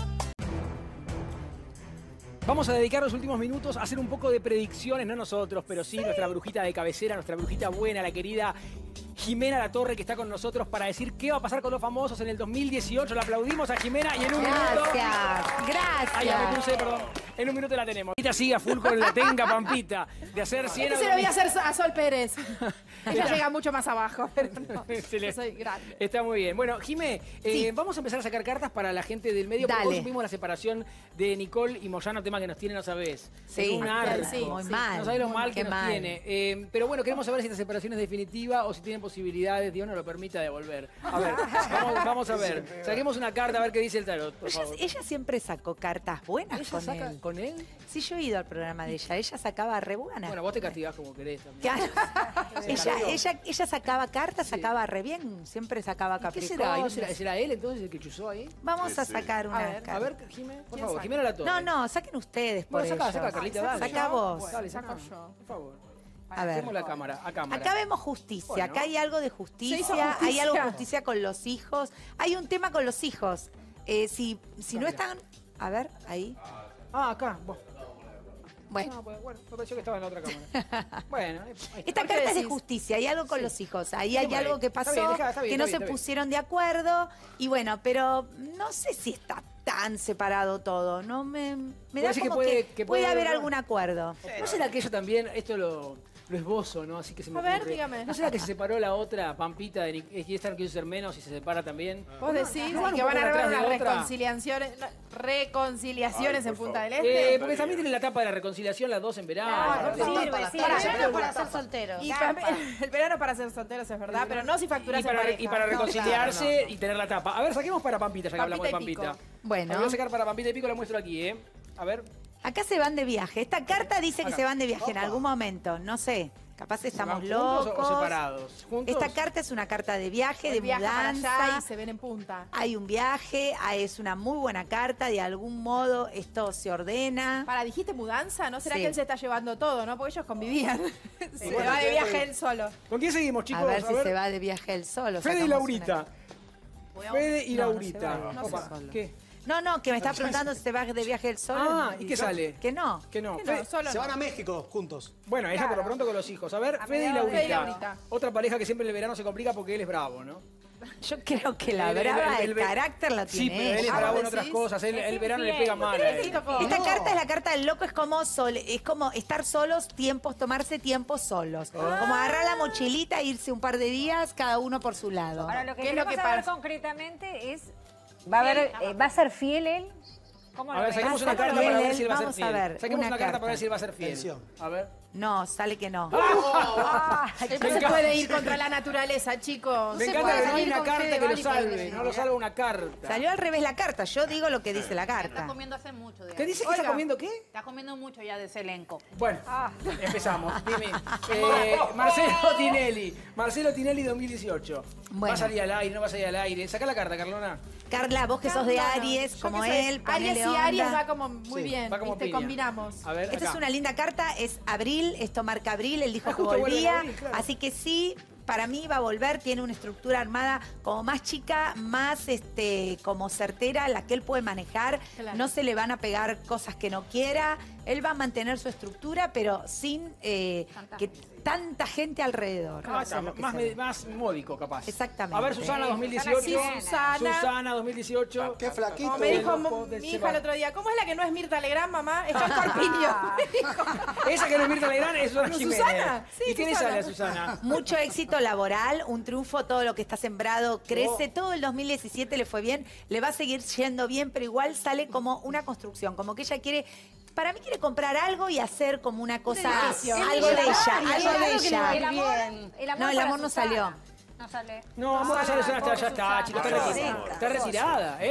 Vamos a dedicar los últimos minutos a hacer un poco de predicciones, no nosotros, pero sí nuestra brujita de cabecera, nuestra brujita buena, la querida Jimena Latorre, que está con nosotros para decir qué va a pasar con los famosos en el 2018. La aplaudimos a Jimena y en un minuto... Gracias. Ay, ya me puse, perdón. En un minuto la tenemos. Pampita sigue a full con la tenga, Pampita, de hacer 100 Se lo voy a hacer a Sol Pérez. Ella llega mucho más abajo, pero no. Excelente. Yo soy grande. Está muy bien. Bueno, Jimé, vamos a empezar a sacar cartas para la gente del medio. Porque Dale. hoy supimos la separación de Nicole y Moyano, tema que nos tiene, no sabés. Sí. Un arco. Sí, muy mal. No sabés lo mal que Qué nos mal. tiene. Pero bueno, queremos saber si esta separación es definitiva o si tienen posibilidades, Dios nos lo permita, de volver. A ver, vamos a ver. Saquemos una carta a ver qué dice el tarot, por favor. Ella siempre sacó cartas buenas ¿Ella con saca él. con él? Sí, yo he ido al programa de ella. Ella sacaba re buena. Bueno, vos te castigás como querés también. Claro. ella sacaba cartas, sacaba re bien. Siempre sacaba ¿Qué Capricornio. será? ¿Será él entonces el que chuzó ahí? Vamos a sacar una carta. A ver, Jimé, por ¿Quién favor, saca? Jimena Latorre. No, saquen ustedes por Bueno, saca, ellos. Carlita, dale. Saca vos. Bueno, dale, saca yo. Por favor. A ver. Hacemos la cámara, a cámara. Acá vemos justicia, Bueno. acá hay algo de Se hizo justicia, justicia. hay algo de justicia con los hijos, hay un tema con los hijos. Si no están, a ver, ahí. Ah, acá, vos. Bueno. No, pues, bueno, me pareció que estaba en la otra cámara. Bueno, ahí está. Esta carta es de justicia, hay algo con los hijos, ahí hay Dejémosla algo ahí. que Está pasó, bien, está bien, que no está se bien. pusieron de acuerdo, y bueno, pero no sé si está tan separado todo, no me da Parece como que puede haber algún acuerdo. ¿No será que ella también, esto lo esbozo, ¿no? Así que se me A ver, ocurre. dígame. ¿No será que se separó la otra, Pampita, de y esta no quiso ser menos y se separa también? Vos decís ¿No van que un van a poco haber detrás de unas otra? reconciliaciones en Punta del Este. Porque también tienen la etapa de la reconciliación las dos en verano. Claro, Aparte- Para ser soltero. Y el verano para ser solteros es verdad, pero no si facturas en pareja. Y para No, reconciliarse claro, no. y tener la tapa. A ver, saquemos para Pampita, ya que hablamos de Pampita y Pampita. Pico. Bueno. Voy a sacar para Pampita y Pico, la muestro aquí, ¿eh? A ver. Acá se van de viaje, esta carta dice que Acá. se van de viaje en Opa. algún momento, no sé. Capaz estamos ¿Van juntos locos. o separados? ¿Juntos? Esta carta es una carta de viaje, de Él viaja para mudanza. allá y se ven en punta. Hay un viaje, es una muy buena carta, de algún modo esto se ordena. Para, ¿dijiste mudanza? ¿No será Sí. que él se está llevando todo, no? Porque ellos convivían. Se bueno, va de ¿qué? viaje él solo. ¿Con quién seguimos, chicos? A ver si se va de viaje él solo. Fede y sacamos Laurita. una- Fede y No, no Laurita. se va, no Opa, se solo. ¿qué? No, que me está preguntando si se va de viaje él solo. Ah, ¿y qué sale? Que no. Que no. Que no, Fe- solo Se no. van a México juntos. Bueno, ella por lo pronto con los hijos. A ver, Fede y mediados de- Fede y Laurita. Laurita. Otra pareja que siempre en el verano se complica porque él es bravo, ¿no? Yo creo que la El- brava, el- el el- carácter la Sí, tiene pero él es ella. bravo en ¿vos otras decís? cosas. El verano le pega mal. a él. Esta carta es la carta del loco, es como estar solos, tomarse tiempos solos. Como agarrar la mochilita e irse un par de días, cada uno por su lado. Ahora, lo que ¿Qué es lo queremos que saber pasa? concretamente es, ¿va a ser fiel él? ¿Cómo A lo ver, ves? saquemos una Va a ser carta para ver fiel, si él va a ser vamos a fiel. ver, Saquemos una una carta carta. para ver si él va a ser fiel. Atención. A ver. No, sale que no. Él no se puede ir contra la naturaleza, chicos. Me encanta que no hay una carta que lo salve, no lo salva una carta. Salió al revés la carta, yo digo lo que dice la Está carta. comiendo hace mucho. ¿Qué dice que está comiendo qué? Está comiendo mucho ya de ese elenco. Bueno, empezamos. Dime. Marcelo Tinelli 2018. ¿Va Bueno. a salir al aire? ¿No va a salir al aire? Saca la carta, Carlona. Carla, vos que sos de Aries, Yo como que soy- él, Aries ponele y Aries onda. va como muy Sí, bien. va como ¿Viste? piña. Combinamos. A ver, Esta acá. es una linda carta, es abril, esto marca abril, él dijo Ah, que justo vuelve volvía, abril, claro. así que sí, para mí va a volver, tiene una estructura armada como más chica, más como certera, la que él puede manejar, Claro. no se le van a pegar cosas que no quiera, él va a mantener su estructura, pero sin que tanta gente alrededor. Ah, Eso es lo que más, se ve. más módico, capaz. Exactamente. A ver, Susana 2018. Sí, Susana. 2018. Qué flaquito. Como me dijo Loco de mi hija Seba. el otro día, ¿cómo es la que no es Mirta Legrand, mamá? Está en Corpiño. Esa que no es Mirta Legrand es Susana ¿No, Jiménez. Susana? Sí, ¿Y qué le Susana. sale a Susana? Mucho éxito laboral, un triunfo, todo lo que está sembrado crece, todo el 2017 le fue bien, le va a seguir yendo bien, pero igual sale como una construcción, como que ella quiere, para mí quiere comprar algo y hacer como una cosa, edificio. algo de ella, algo de ella. El amor No, el para amor no Susana. salió. No sale. No, amor, ya está, Susana, chica, está pobre retirada. Está retirada, ¿eh?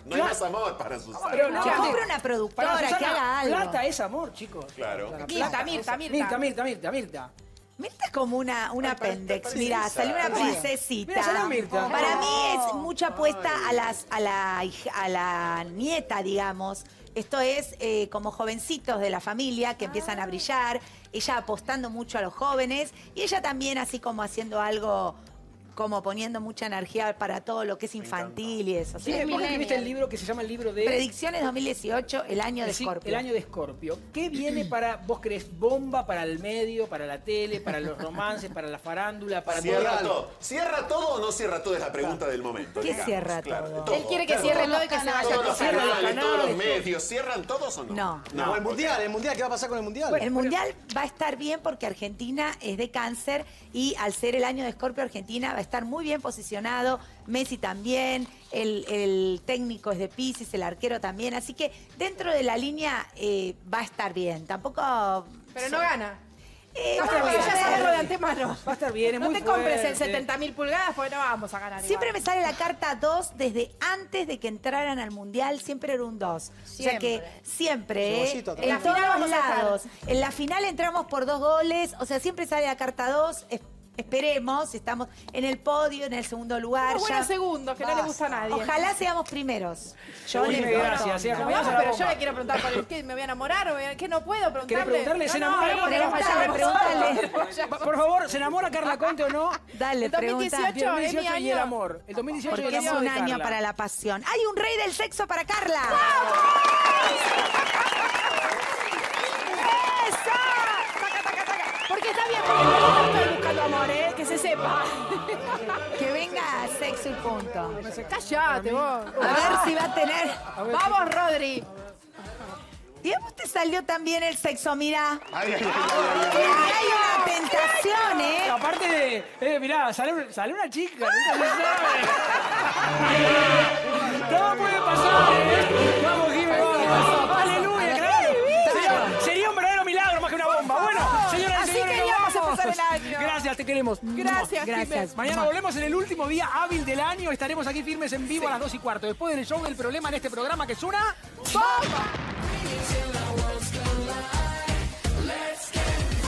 No hay más amor para Susana. Pero no, compre una productora, que haga algo. Plata es amor, chicos. Claro. Mirta. Mirta es como una pendex. Mira, salió una princesita. Mira, salió Mirta. Para mí es mucha apuesta a la nieta, digamos. Esto es como jovencitos de la familia que empiezan a brillar. Ella apostando mucho a los jóvenes. Y ella también así como haciendo algo... como poniendo mucha energía para todo lo que es infantil y eso. ¿Vos escribiste el libro que se llama el libro de... Predicciones 2018, el año de Escorpio. El año de Escorpio. ¿Qué viene para, vos crees, bomba para el medio, para la tele, para los romances, para la farándula, para cierra todo? ¿Cierra todo o no cierra todo? Es la pregunta del momento. ¿Qué cierra todo? Él quiere que cierre todo y que se vaya todos los a canales, todos los medios. ¿Cierran todos o no? No. El mundial, ¿qué va a pasar con el mundial? El mundial va a estar bien porque Argentina es de Cáncer y al ser el año de Escorpio, Argentina va a estar muy bien posicionado. Messi también, el técnico es de Piscis, el arquero también. Así que dentro de la línea va a estar bien. Tampoco... Pero no gana. Va a estar bien. Ya sabemos de antemano. Va a estar bien, es muy No te compres el fuerte. 70.000 pulgadas porque no vamos a ganar. Siempre igual. me sale la carta 2 desde antes de que entraran al Mundial, siempre era un 2. O sea que siempre, Cebollito atrás. en En la final todos vamos a estar. lados. En la final entramos por 2 goles, o sea, siempre sale la carta 2. Esperemos, estamos en el podio, en el segundo lugar. Unos buenos segundos, que no le gusta a nadie. Ojalá seamos primeros. Yo Muy les bien, voto. gracias. No, pero yo le quiero preguntar por el que me voy a enamorar o que no puedo preguntarle. ¿Querés preguntarle? ¿Se enamora? Pregúntale. Por favor, ¿se enamora Carla Conte o no? Dale, El pregunta. 2018 El 2018 es mi y el año. amor. El 2018 y Porque el es amor un de año Carla. para la pasión. Hay un rey del sexo para Carla. Porque está bien, porque no estoy buscando amor, que se sepa. Que venga sexo y punto. Cállate vos. A ver si va a tener. Vamos, Rodri. Y a vos te salió también el sexo, mira. Ay, Hay una tentación, ¿eh? Aparte de, mirá, sale una chica, nunca se sabe. Todo puede pasar, Vamos, Jimmy, vamos. Aleluya, claro. Sería un verdadero milagro más que una bomba. Bueno, señoras y Así señores, nos queríamos vamos. empezar el año. Gracias, te queremos. Gracias, Gracias. Mañana volvemos en el último día hábil del año. Estaremos aquí firmes en vivo a las 2:15. Después del show del problema en este programa que es una... ¡Bomba!